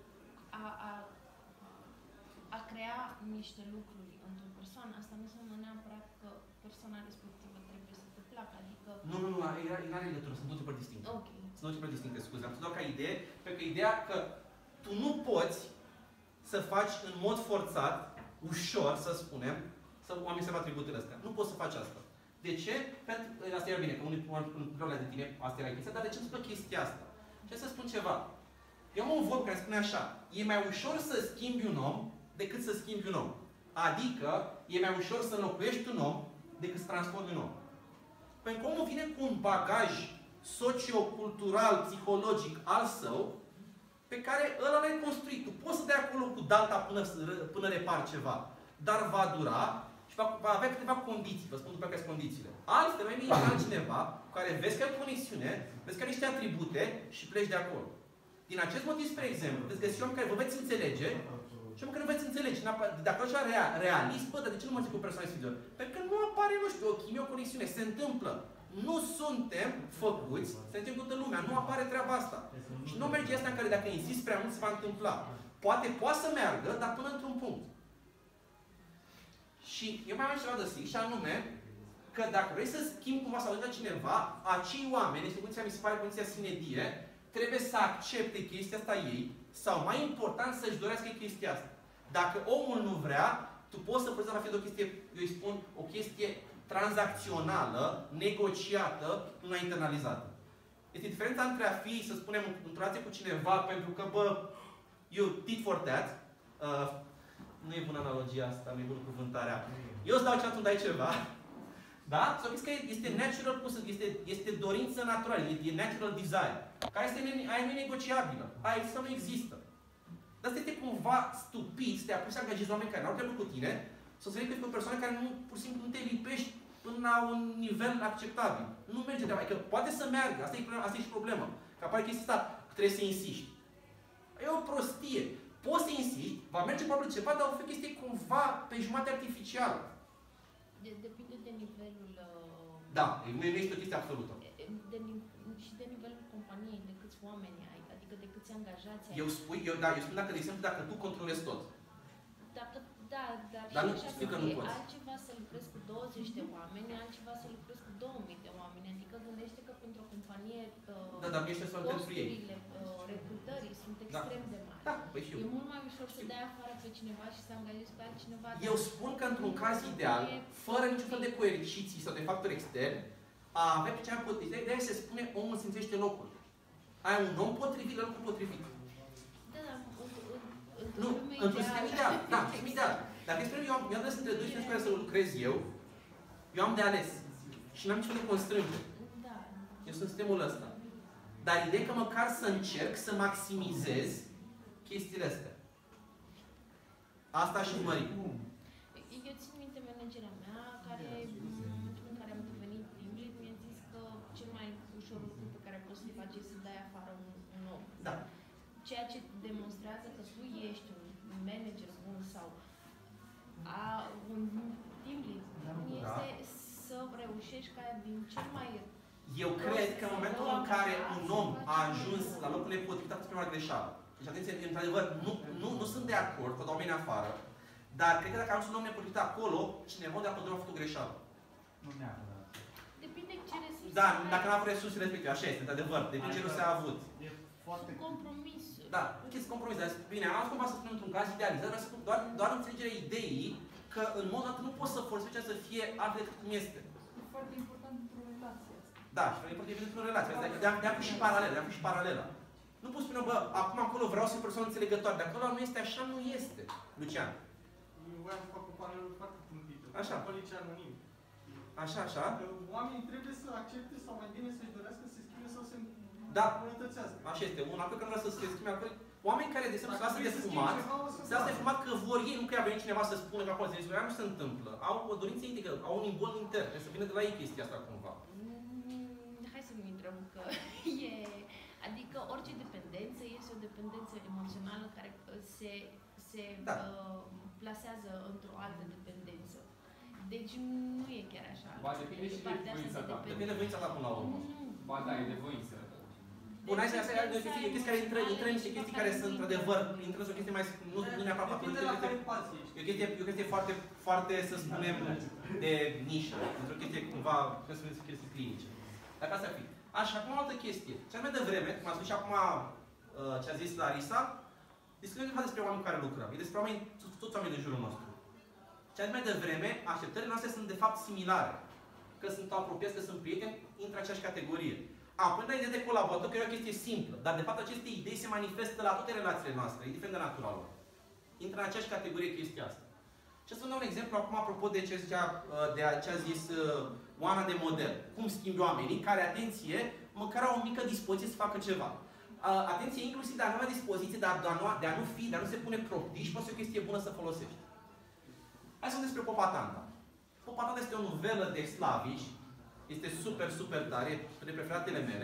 A crea niște lucruri într-o persoană, asta nu înseamnă neapărat că persoana respectivă trebuie să te placă, adică... Nu, nu are legătură, sunt două tipuri distincte. Ok. Sunt două tipuri distincte, scuze. Am spus doar ca idee, pentru că ideea că tu nu poți să faci în mod forțat, ușor, să spunem, să oamenii să aibă atributele astea. Nu poți să faci asta. De ce? Pentru că asta era bine, că unii probleme de tine, asta era chestia, dar de ce îmi spune chestia asta? Ce să spun ceva? Eu am un vorb care spune așa, e mai ușor să schimbi un om decât să schimbi un om. Adică, e mai ușor să înlocuiești un om decât să transformi un om. Pentru că omul vine cu un bagaj sociocultural, psihologic al său, pe care ăla l-ai construit. Tu poți să dai acolo cu dalta până repari ceva, dar va dura și va avea câteva condiții. Vă spun după care sunt condițiile. Altfel, mai vine altcineva cu care vezi că ai o conexiune, vezi că ai niște atribute și pleci de acolo. Din acest motiv, spre exemplu, veți găsi oameni care vă veți înțelege și oameni care nu veți înțelege. Dacă așa realist, bă, dar de ce nu mă zic cu persoane inferior? Pentru că nu apare, nu știu, o chimie, o conexiune. Se întâmplă. Nu suntem făcuți, suntem cu toată lumea. Nu apare treaba asta. Și nu merge asta în care dacă insist prea mult se va întâmpla. Poate să meargă, dar până într-un punct. Și eu mai am ceva de zic, și anume că dacă vrei să schimbi cumva sau la cineva, acei oameni, este condiția, mi se pare condiția sine die, trebuie să accepte chestia asta ei, sau mai important să-și dorească chestia asta. Dacă omul nu vrea, tu poți să poți să fie o chestie, eu îi spun, o chestie tranzacțională, negociată, nu internalizată. Este diferența între a fi, să spunem, într-o relație cu cineva, pentru că, bă, you tit for that, nu e bună analogia asta, nu e bună cuvântarea. Eu îți dau ceva, tu îmi dai ceva. Da? Sau că este natural, este dorință naturală, e natural desire, care este nenegociabilă. Aia există sau nu există. Dar asta este cumva stupid să te apuci să angajezi oameni care n-au treabă cu tine, să se vezi cu o persoană care nu, pur și simplu nu te lipești până la un nivel acceptabil. Nu merge de adică poate să meargă, asta e și problema. Că apare chestia asta, că trebuie să insiști. E o prostie. Poți să insiști, va merge probabil ceva, dar o fi chestie cumva pe jumătate artificială. Depinde de nivelul... Da, nu este o chestie absolută. Și de nivelul companiei, de câți oameni ai, adică de câți angajați ai. Eu spun dacă, de exemplu, dacă tu controlezi tot. Dar nu și așa știu că nu poți. altceva să lucrezi cu 20 de oameni, altceva să lucrezi cu 2000 de oameni. Adică gândește că pentru o companie dar nu ești astfel pentru ei. recrutării sunt extrem de mari. Da, păi și eu. E mult mai ușor să dai afară pe cineva și să angajezi pe altcineva. Eu spun că într-un caz ideal, fără niciun fel de coerciții sau de factori externi, a avea pe cineva potrivit. De-aia se spune omul simțește locul. Ai un om potrivit la locul potrivit. Nu, într-un sistem ideal. Da, sistem ideal. Dacă spune eu am ales între doi și care să lucrez eu am de ales. Și n-am niciun fel de constrângere. Eu sunt sistemul ăsta. Dar ideea că măcar să încerc să maximizez chestiile astea. Asta și urmărim. Eu țin minte, managera mea, care, în momentul în care am devenit team lead, mi-a zis că cel mai ușor lucru pe care poți să-l faci este să dai afară un om. Da. Ceea ce demonstrează că tu ești un manager bun sau un team lead este să reușești ca din cel mai... Eu cred că în momentul în care un om a ajuns la locul nepotrivit, a fost prima greșeală. Deci, atenție, într-adevăr, nu sunt de acord cu oamenii afară, dar cred că dacă a ajuns un om nepotrivit acolo, cineva de apă a făcut o greșeală. Nu neapărat. Depinde ce resurse. Da, dacă n-a avut resursele respective, așa este, într-adevăr, depinde ce resurse a avut. E foarte... Compromisul. Da, închis compromis, dar bine, am cumva să spun într-un caz idealizat, vreau să spun doar înțelegerea ideii că în mod dat nu poți să forțezi să fie altfel decât cum este. E foarte important într-o relație asta. Da, și foarte important într-o relație. De-a fi și paralela, Nu poți spune, bă, acum acolo vreau să fiu persoană înțelegătoare. De acolo nu este așa, nu este. Lucian. Eu voiam să fac o paralelă foarte puntită. Așa. Poliție anonim. Așa, așa. Oamenii trebuie să accepte sau mai bine să-și dorească să se schimbe sau să îmbunătățească. Așa este. Un apel că nu vrea să se schimbe acolo. Oameni care, de exemplu, se lasă de fumat, se lasă de fumat că vor ei, nu că a venit cineva să spună că acolo zice, nu se întâmplă. Au o dorință integră, au un imbol intern. Trebuie să vină de la ei chestia asta cumva. Hai să nu intrăm că e... Adică orice dependență este o dependență emoțională care se plasează într-o altă dependență. Deci nu e chiar așa. Ba, depinde și de voința ta. Depinde de voința ta până la urmă. Ba, da, e de voință. Bun, hai să e o chestie care intră în niște chestii care sunt, într-adevăr, intră într-o chestie mai... Nu neapărat acolo. E o chestie foarte, foarte, să spunem, de nișă. Într-o chestie cumva, să spunem, chestii clinice. Dacă asta ar fi. Așa, acum o altă chestie. Cel mai devreme, cum a spus și acum ce a zis Larisa, discutăm despre oameni care lucrăm. E despre oameni, toți oamenii din jurul nostru. Cel mai devreme, așteptările noastre sunt de fapt similare. Că sunt apropiați, că sunt prieteni, intră în aceeași categorie. Până la ideea de colaborator, că e o chestie simplă, dar de fapt aceste idei se manifestă la toate relațiile noastre, indiferent de natura lor. Intră în aceeași categorie chestia asta. Și să vă dau un exemplu acum apropo de ce a zis Oana de model. Cum schimbi oamenii care, atenție, măcar au o mică dispoziție să facă ceva. Atenție inclusiv de a nu avea dispoziție, dar de a nu se pune proptiși, poate fi o chestie bună să folosești. Hai să vorbim despre Popa Tanda. Popa Tanda este o novelă de slavici. Este super, super tare, e de preferatele mele.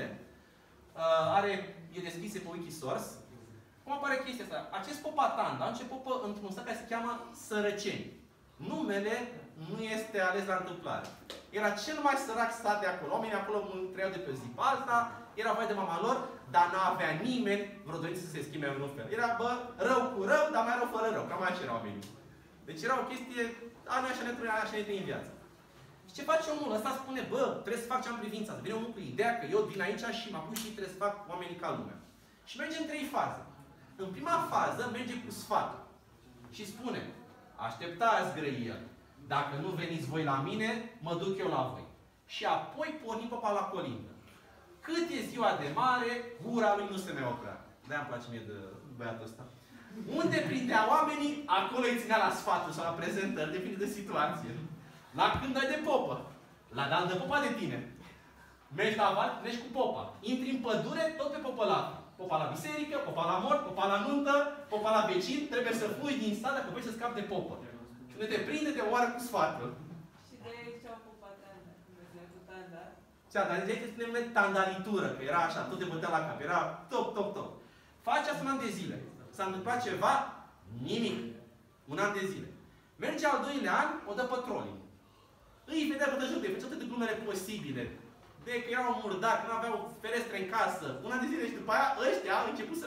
E deschise pe Wikisource. Cum apare chestia asta? Acest Popa Tanda a început într-un stat care se cheamă Sărăceni. Numele nu este ales la întâmplare. Era cel mai sărac stat de acolo. Oamenii acolo trăiau de pe o zi pe alta, era vai de mama lor, dar n-avea nimeni vreo dorință să se schimbe în un fel. Era, bă, rău cu rău, dar mai rău fără rău. Cam așa erau oamenii. Deci era o chestie, noi așa ne trăim în viață. Și ce face omul ăsta? Spune, bă, trebuie să fac ce am privința. Vine omul cu ideea că eu vin aici și mă apuc și trebuie să fac oamenii ca lumea. Și merge în 3 faze. În prima fază merge cu sfatul. Și spune, așteptați grăiel. Dacă nu veniți voi la mine, mă duc eu la voi. Și apoi porni Popa la colindă. Cât e ziua de mare, gura lui nu se mai oprea. De-aia îmi place mie de băiatul ăsta. Unde prindea oamenii, acolo îi ținea la sfatul sau la prezentări, depinde de situație. La când ai de popă. La dal de popa de tine. Mergi la val, mergi cu popa. Intri în pădure, tot pe popălat. Popa la biserică, popa la mort, popa la nuntă, popa la vecin, trebuie să fugi din stat dacă vrei să scapi de popă. Și unde te prinde, te oară cu sfatul. Și de aici au Popa Tanda, cu Tanda. Dar de aici spunem tandalitură, că era așa, tot de bătea la cap, era top, top, top. Face asta un an de zile. S-a întâmplat ceva? Nimic. Un an de zile. Merge al 2-lea an, o dă pe trolling. Îi vedea pe dăjunte, făcea toate glumele posibile. De că erau murdari, că nu aveau ferestre în casă. Un an de zile și după aia ăștia au început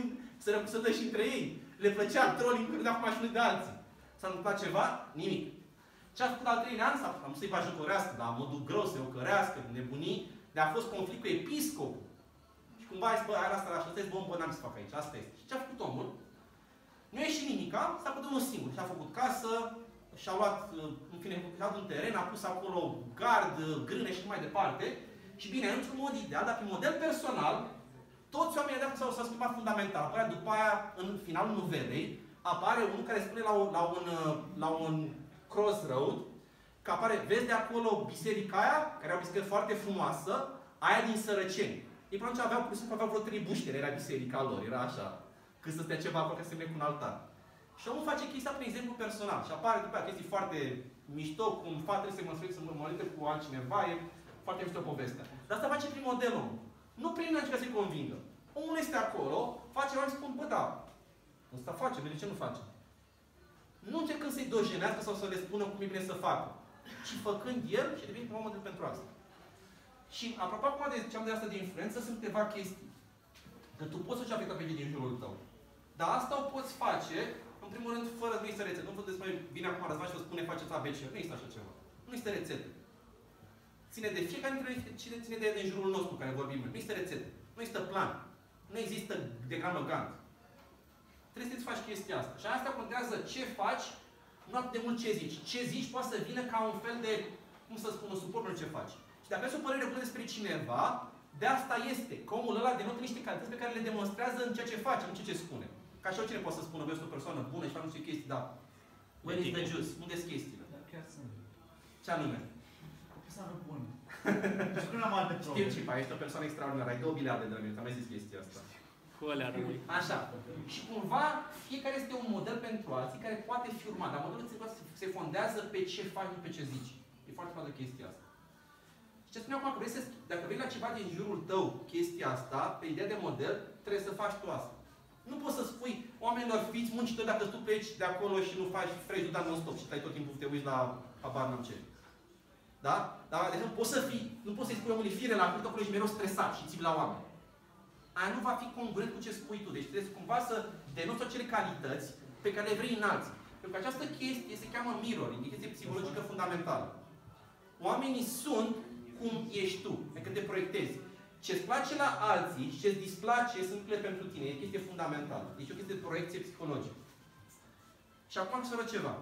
să dă și între ei. Le plăcea trolling, că dădea cu mașini de alții. S-a întâmplat ceva? Nimic. Ce a făcut al 3-lea an? S-a pus să-i bajucorească, dar în modul gros, să-i ocărească, nebunii. De a fost conflict cu episcopul. Și cumva ai zis, bă, asta la așa, bă, n-am să fac aici, asta este. Și ce a făcut omul? Nu e și nimica, s-a făcut unul singur. Și-a făcut casă, și-a luat, în fine, un teren, a pus acolo gard, grâne și mai departe. Și bine, nu într-un mod ideal, dar prin model personal, toți oamenii de acolo s-au schimbat fundamental. Apoi, după aia, în finalul novelei, apare unul care spune la un crossroad, că apare, vezi de acolo biserica aia, care era o biserică foarte frumoasă, aia din Sărăceni. Ei până aveau vreo 3 buștere, era biserica lor, era așa. Când să stea ceva acolo, că se cu un altar. Și omul face chestia prin exemplu personal. Și apare după aceea chestii foarte mișto, cum fratele se măsărește cu altcineva, e foarte mișto povestea. Dar asta face prin modelul. Nu prin încerca să-i convingă. Omul este acolo, face oameni spun, bă, da, ăsta face, de ce nu face? Nu încercând să-i dojenească sau să le spună cum e bine să facă, ci făcând el și devine un model pentru asta. Și apropo acum de ziceam de asta de influență, sunt câteva chestii. Că tu poți să-și afecta pe cei din jurul tău. Dar asta o poți face, în primul rând, fără nu există rețetă. Nu vă despre bine acum Răzvan și vă spune faceți ABC. Nu există așa ceva. Nu există rețetă. Ține de fiecare dintre noi, ține de din jurul nostru care vorbim. Nu există rețetă. Nu există plan. Nu există diagramă Gantt. Trebuie să faci chestia asta. Și asta contează ce faci, nu atât de mult ce zici. Ce zici poate să vină ca un fel de, cum să spun, un suport pentru ce faci. Și dacă ai o părere bună despre cineva, de asta este. Că omul ăla denotă niște calități pe care le demonstrează în ceea ce face, în ceea ce spune. Ca și oricine poate să spună, băi, ești o persoană bună și fac niște chestii, da. Where is the juice? Unde sunt chestiile? Chiar sunt. Ce anume? O persoană bună. Și nu am alte probleme. Știu, Cipa, ești o persoană extraordinară. Ai 2 miliarde de la mine, am mai zis chestia asta. Cu alea rămâi. Așa. Și cumva, fiecare este un model pentru alții care poate fi urmat. Dar modelul se fondează pe ce faci, nu pe ce zici. E foarte față chestia asta. Și ce spuneam acum, că dacă vrei la ceva din jurul tău chestia asta, pe ideea de model, trebuie să faci tu asta. Nu poți să spui oamenilor, fiți muncitori dacă tu pleci de acolo și nu faci frezul dar non-stop și stai tot timpul te uiți la habar n-am ce. Da? Dar, de exemplu, poți să fii. Nu poți să-i spui omului fire la cât acolo ești mereu stresat și ții la oameni. Aia nu va fi congruent cu ce spui tu. Deci trebuie cumva să denoți acele calități pe care le vrei înalți. Pentru că această chestie se cheamă mirroring, e chestie psihologică fundamentală. Oamenii sunt cum ești tu, adică te proiectezi. Ce-ți place la alții și ce-ți displace sunt lucrurile pentru tine. E chestie fundamentală. Deci e o chestie de proiecție psihologică. Și acum să văd ceva.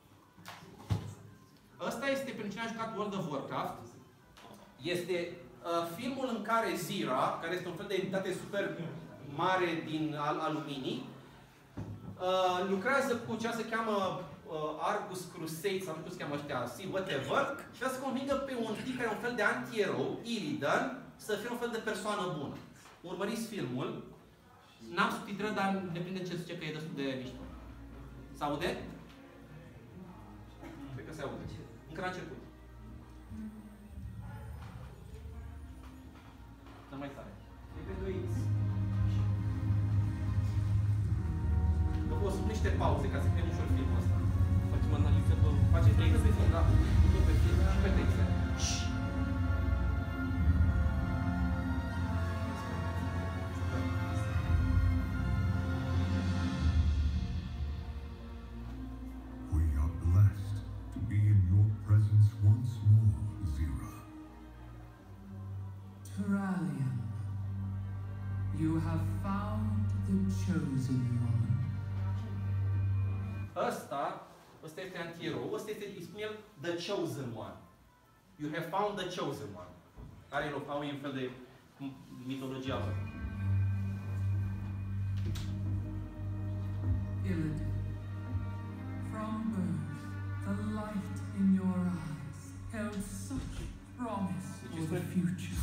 Ăsta este, pentru cine a jucat World of Warcraft, este filmul în care Zira, care este un fel de entitate super mare din aluminii, lucrează cu ce se cheamă Argus Crusade, sau nu știu cum se cheamă ăștia, whatever, și vrea să convingă pe un tip care e un fel de anti-erou, Illidan, să fie un fel de persoană bună. Urmăriți filmul. N-am subtitrări, dar ne prinde ce zice că e destul de mișto. S-aude? Cred că se aude. Încă la început. Dă mai tare. E pe 2X. Vă spun niște pauze ca să vedem ușor filmul ăsta. Facem analiză pe... Faceți analiză pe film, da? Nu pe film, și pe texte. We are blessed to be in your presence once more, Zira. Turalian, you have found the chosen one. Ăsta este anti-erou, ăsta este, îi spune el, the chosen one. You have found the chosen one. Care au un fel de mitologia lor. Illidan, from birth, the light in your eyes held such promise for the future.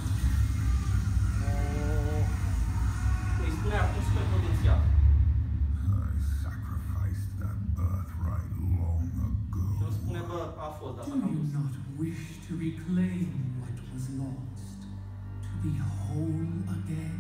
Îi spune acum super potențial. Do you not wish to reclaim what was lost? To be whole again?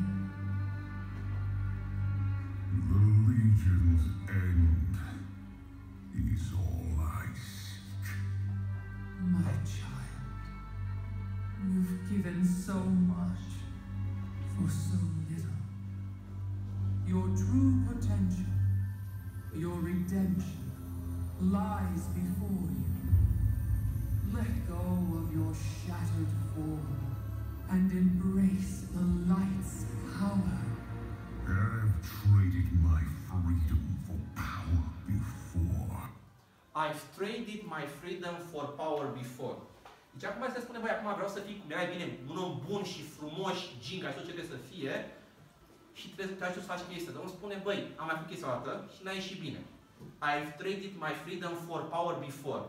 The Legion's end is all I seek. My child, you've given so much for so little. Your true potential, your redemption, lies before you. Let go of your shattered form and embrace the light's power. I've traded my freedom for power before. I've traded my freedom for power before. Deci acum se spune, băi, acum vreau să fii cum erai bine, un om bun și frumos și ginga și tot ce trebuie să fie și trebuie să faci chestia. Dar îmi spune, băi, am mai făcut chestia o dată și n-a ieșit bine. I've traded my freedom for power before.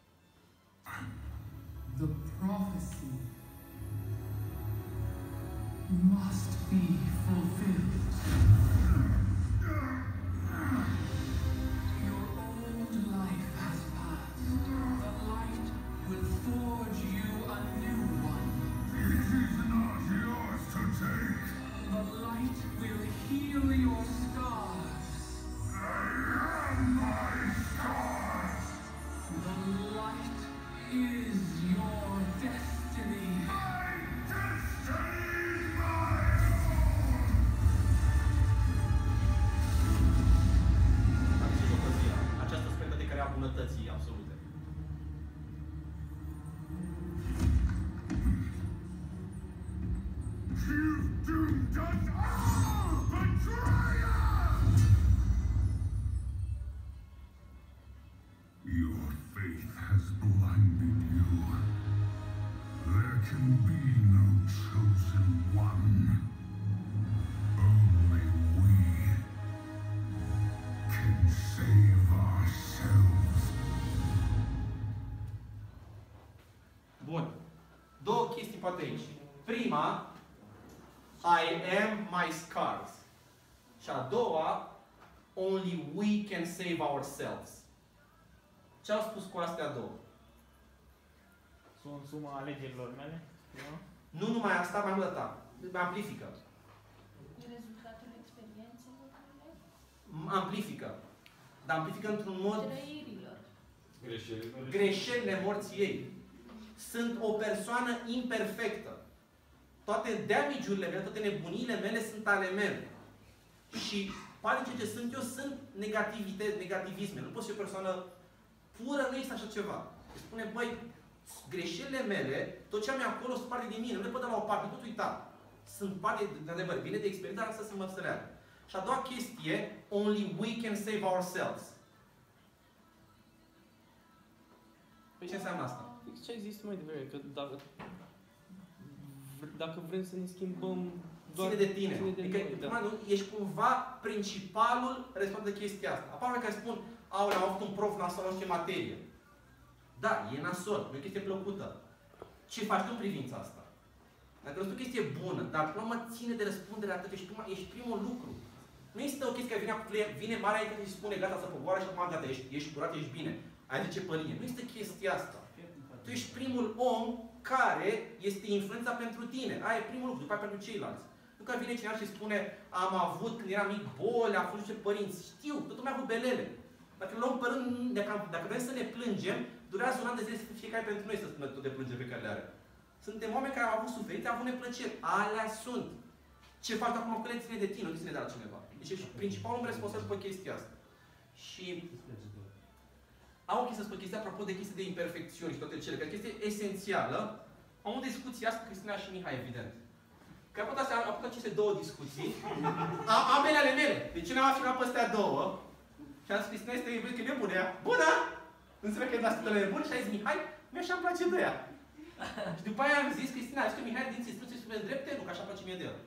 The prophecy must be fulfilled. bunătății absolute. You've doomed us all, betrayer! Your faith has blinded you. There can be no chosen one. Only we can save ourselves. Bun. Două chestii poate aici. Prima, I am my scars. Și a doua, only we can save ourselves. Ce au spus cu astea două? Sunt suma alegerilor mele? Nu numai asta, mai mult ta. Amplifică. Rezultatul experienței locale? Amplifică. Dar amplifică într-un mod... Trăirilor. Greșelile morții ei. Sunt o persoană imperfectă. Toate damage-urile mele, toate nebuniile mele sunt ale mele. Și parte ce sunt eu sunt negativisme. Nu pot fi o persoană pură, nu există așa ceva. Spune, băi, greșelile mele, tot ce am acolo sunt parte din mine. Nu le pot da la o parte, tot uita. Sunt parte, de adevăr, vine de experiență, dar asta să mă săreagă. Și a doua chestie, only we can save ourselves. Păi ce înseamnă asta? Ce ai zis mai devreme, că dacă vrem să ne schimbăm doar ține de tine. Ține de adică, noi, da. ești cumva principalul responsabilit de chestia asta. Apar oameni care spun, aolea, am avut un prof nasol, nu știu ce materie. Da, e nasol, e o chestie plăcută. Ce faci tu în privința asta? Dacă nu este o chestie bună, dar până la urmă ține de răspundere atât, ești primul lucru. Nu este o chestie care vine marea aici și spune, gata, să poboară și acum gata, ești curat, ești bine. Ai de ce pălie. Nu este chestia asta. Tu ești primul om care este influența pentru tine. Aia e primul lucru, după aia pentru ceilalți. Nu că vine cineva și spune, am avut când eram mic boli, am fost niște părinți. Știu, totul mi-a avut belele. Dacă luăm pe rând, dacă vrem să ne plângem, durează un an de zile să fiecare pentru noi să spună tot de plângere pe care le are. Suntem oameni care au avut suferințe, au avut neplăceri. Alea sunt. Ce fac acum cu ele ține de tine, nu ține de altcineva. Deci ești principalul om responsabil pe chestia asta. Și au o chestie să spun chestia apropo de chestii de imperfecțiuni și toate cele, că chestie esențială. Am o discuție asta cu Cristina și Mihai, evident. Că am avut aceste două discuții, ambele ale mele. Deci eu am afirmat pe astea două și am zis, Cristina este iubit, că e nebună ea. Bună! Înțeleg că e dascutele nebun și a zis, Mihai, mi-a așa-mi place de ea. Și după aia am zis, Cristina, zici că Mihai dinții strânsă și pe drepte? Nu, că așa place mie de el.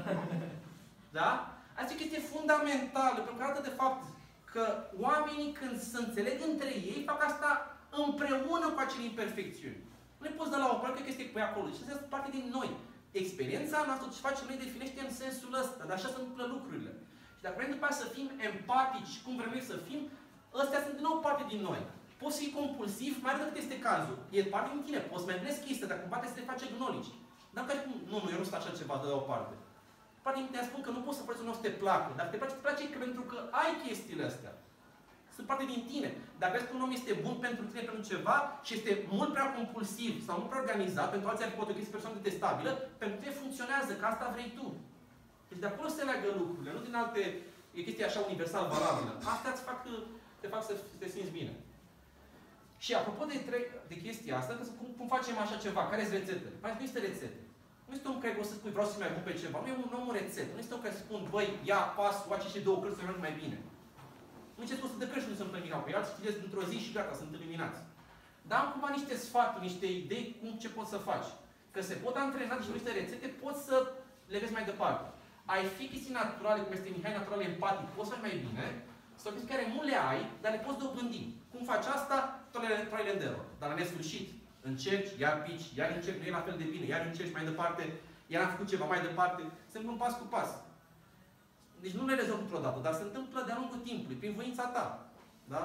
Da? Asta e o chestie fundamentală, pentru că arată de fapt că oamenii când se înțeleg între ei, fac asta împreună cu acele imperfecțiuni. Nu le poți da la o parte că este cu ea acolo. Deci asta este parte din noi. Experiența noastră, ce facem noi, definește în sensul ăsta. Dar așa se întâmplă lucrurile. Și dacă vrem după aceea să fim empatici, cum vrem noi să fim, ăstea sunt din nou parte din noi. Poți fi compulsiv, mai rău decât este cazul. E parte din tine. Poți mai împlesc chestia, dar cumva trebuie să te face gnolici. Dar care nu, eu nu sunt așa ceva de la o parte. Parte din tine spun că nu poți să faci un om să te placă. Dacă te place pentru că ai chestiile astea. Sunt parte din tine. Dacă crezi că un om este bun pentru tine, pentru ceva și este mult prea compulsiv sau mult prea organizat, pentru alții ar poate o chestie persoană detestabilă, pentru tine funcționează, că asta vrei tu. Deci de acolo se leagă lucrurile, nu din alte, e chestia așa universal valabilă. Astea te fac să te simți bine. Și apropo de chestia asta, că cum facem așa ceva? Care sunt rețete? Păi nu este rețete. Nu este un care o să spui, vreau să mai bun pe ceva. Nu e un rețetă. Nu este un care să spun, băi, ia pas, o aceste două cărți să merg mai bine. Nu ce spus de cărți nu se întâlniau pe alții, citesc într-o zi și gata, sunt eliminați. Dar am cumva niște sfaturi, niște idei ce poți să faci. Că se pot antrena și niște rețete, poți să le vezi mai departe. Ai fi chestii naturale, cum este Mihai natural empatic, poți să faci mai bine, sau chestii care nu le ai, dar le poți dobândi. Cum faci asta? Trial and error. Dar la nesfârșit. Încerci, iar pici, iar încerci, nu e la fel de bine, iar încerci mai departe, iar am făcut ceva mai departe. Se întâmplă un pas cu pas. Deci nu le rezolvi într-o dată, dar se întâmplă de-a lungul timpului, prin voința ta. Da?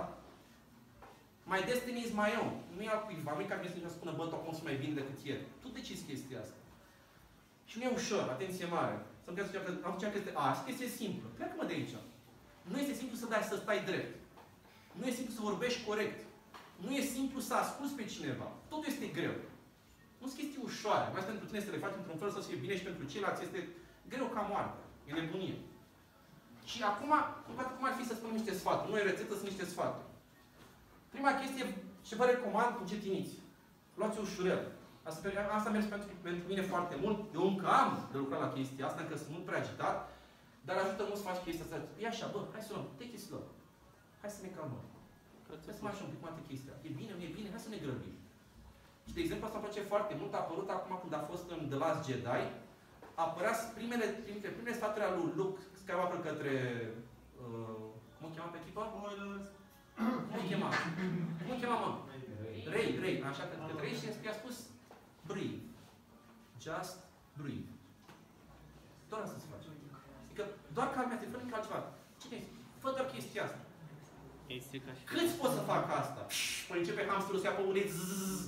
My destiny is my own. Nu e al cuiva, nu e care vine să spună, bă, tu acum sunt mai bine decât ieri. Tu decizi chestia asta. Și nu e ușor, atenție mare. Să-mi că asta chestie simplă. Pleacă-mă de aici. Nu este simplu să stai drept. Nu e simplu să vorbești corect. Nu e simplu să asculți pe cineva. Totul este greu. Nu sunt chestii ușoare. Mai pentru tine să le faci într-un fel să fie bine și pentru ceilalți este greu ca moarte. E nebunie. Și acum, cum ar fi să spun niște sfaturi? Nu e rețetă, sunt niște sfaturi. Prima chestie, ce vă recomand, încetiniți. Luați-o ușurel. Asta merge pentru mine foarte mult. Eu încă am de lucrat la chestia asta, încă sunt mult prea agitat, dar ajută mult să faci chestia asta. E așa, bă, hai să luăm, take it slow. Hai să ne calmăm. Hai să mai așa un pic toată chestia. E bine, nu e bine, hai să ne grăbim. Și de exemplu, asta îmi place foarte mult, a apărut acum când a fost în The Last Jedi, apărea primele sfaturi ale lui Luke Skywalker către... cum o chema pe echipă? Cum o chema, mă? Rey, așa, către Rey și i-a spus breathe. Just breathe. Doar asta se face. Adică doar calmează, fără nici altceva. Cine ești? Fă doar chestia asta. Câți pot să fac asta? Păi începe hamsterul să ia pe unei zzz.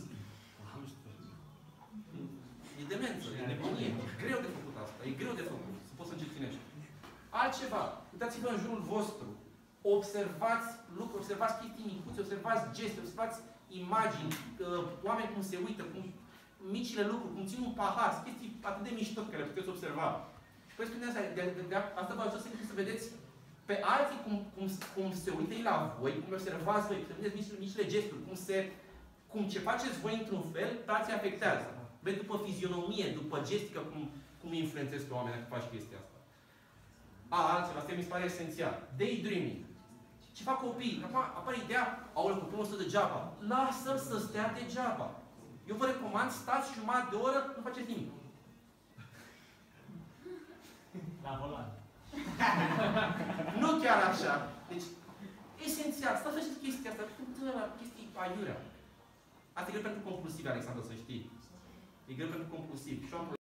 E demență, e nebunie. E greu de făcut asta. E greu de făcut. Să poți să încetinești. Altceva. Uitați-vă în jurul vostru. Observați lucruri, observați chestii micuțe, observați geste, observați imagini, oameni cum se uită, cum micile lucruri, cum țin un pahar, chestii atât de mișto pe care le puteți observa. Și păi spuneți asta vă ajută să vedeți pe alții cum se uită ei la voi, cum observați voi, să vedeți micile gesturi, cum ce faceți voi într-un fel, pe alții afectează. Vezi după fizionomie, după gestică, cum influențezi pe oameni dacă faci chestia asta. Altceva, asta mi se pare esențial. Daydreaming. Ce fac copiii? Acum apare ideea, aoleu, copilul ăsta degeaba. Lasă-l să stea degeaba. Eu vă recomand, stați jumătate de oră, nu faceți nimic. La volan. Nu chiar așa. Deci, esențial, stați să știți chestia asta, chestii aiurea. Asta e greu pentru compulsivi, Alexandru, să știi. E greu pentru compulsivi.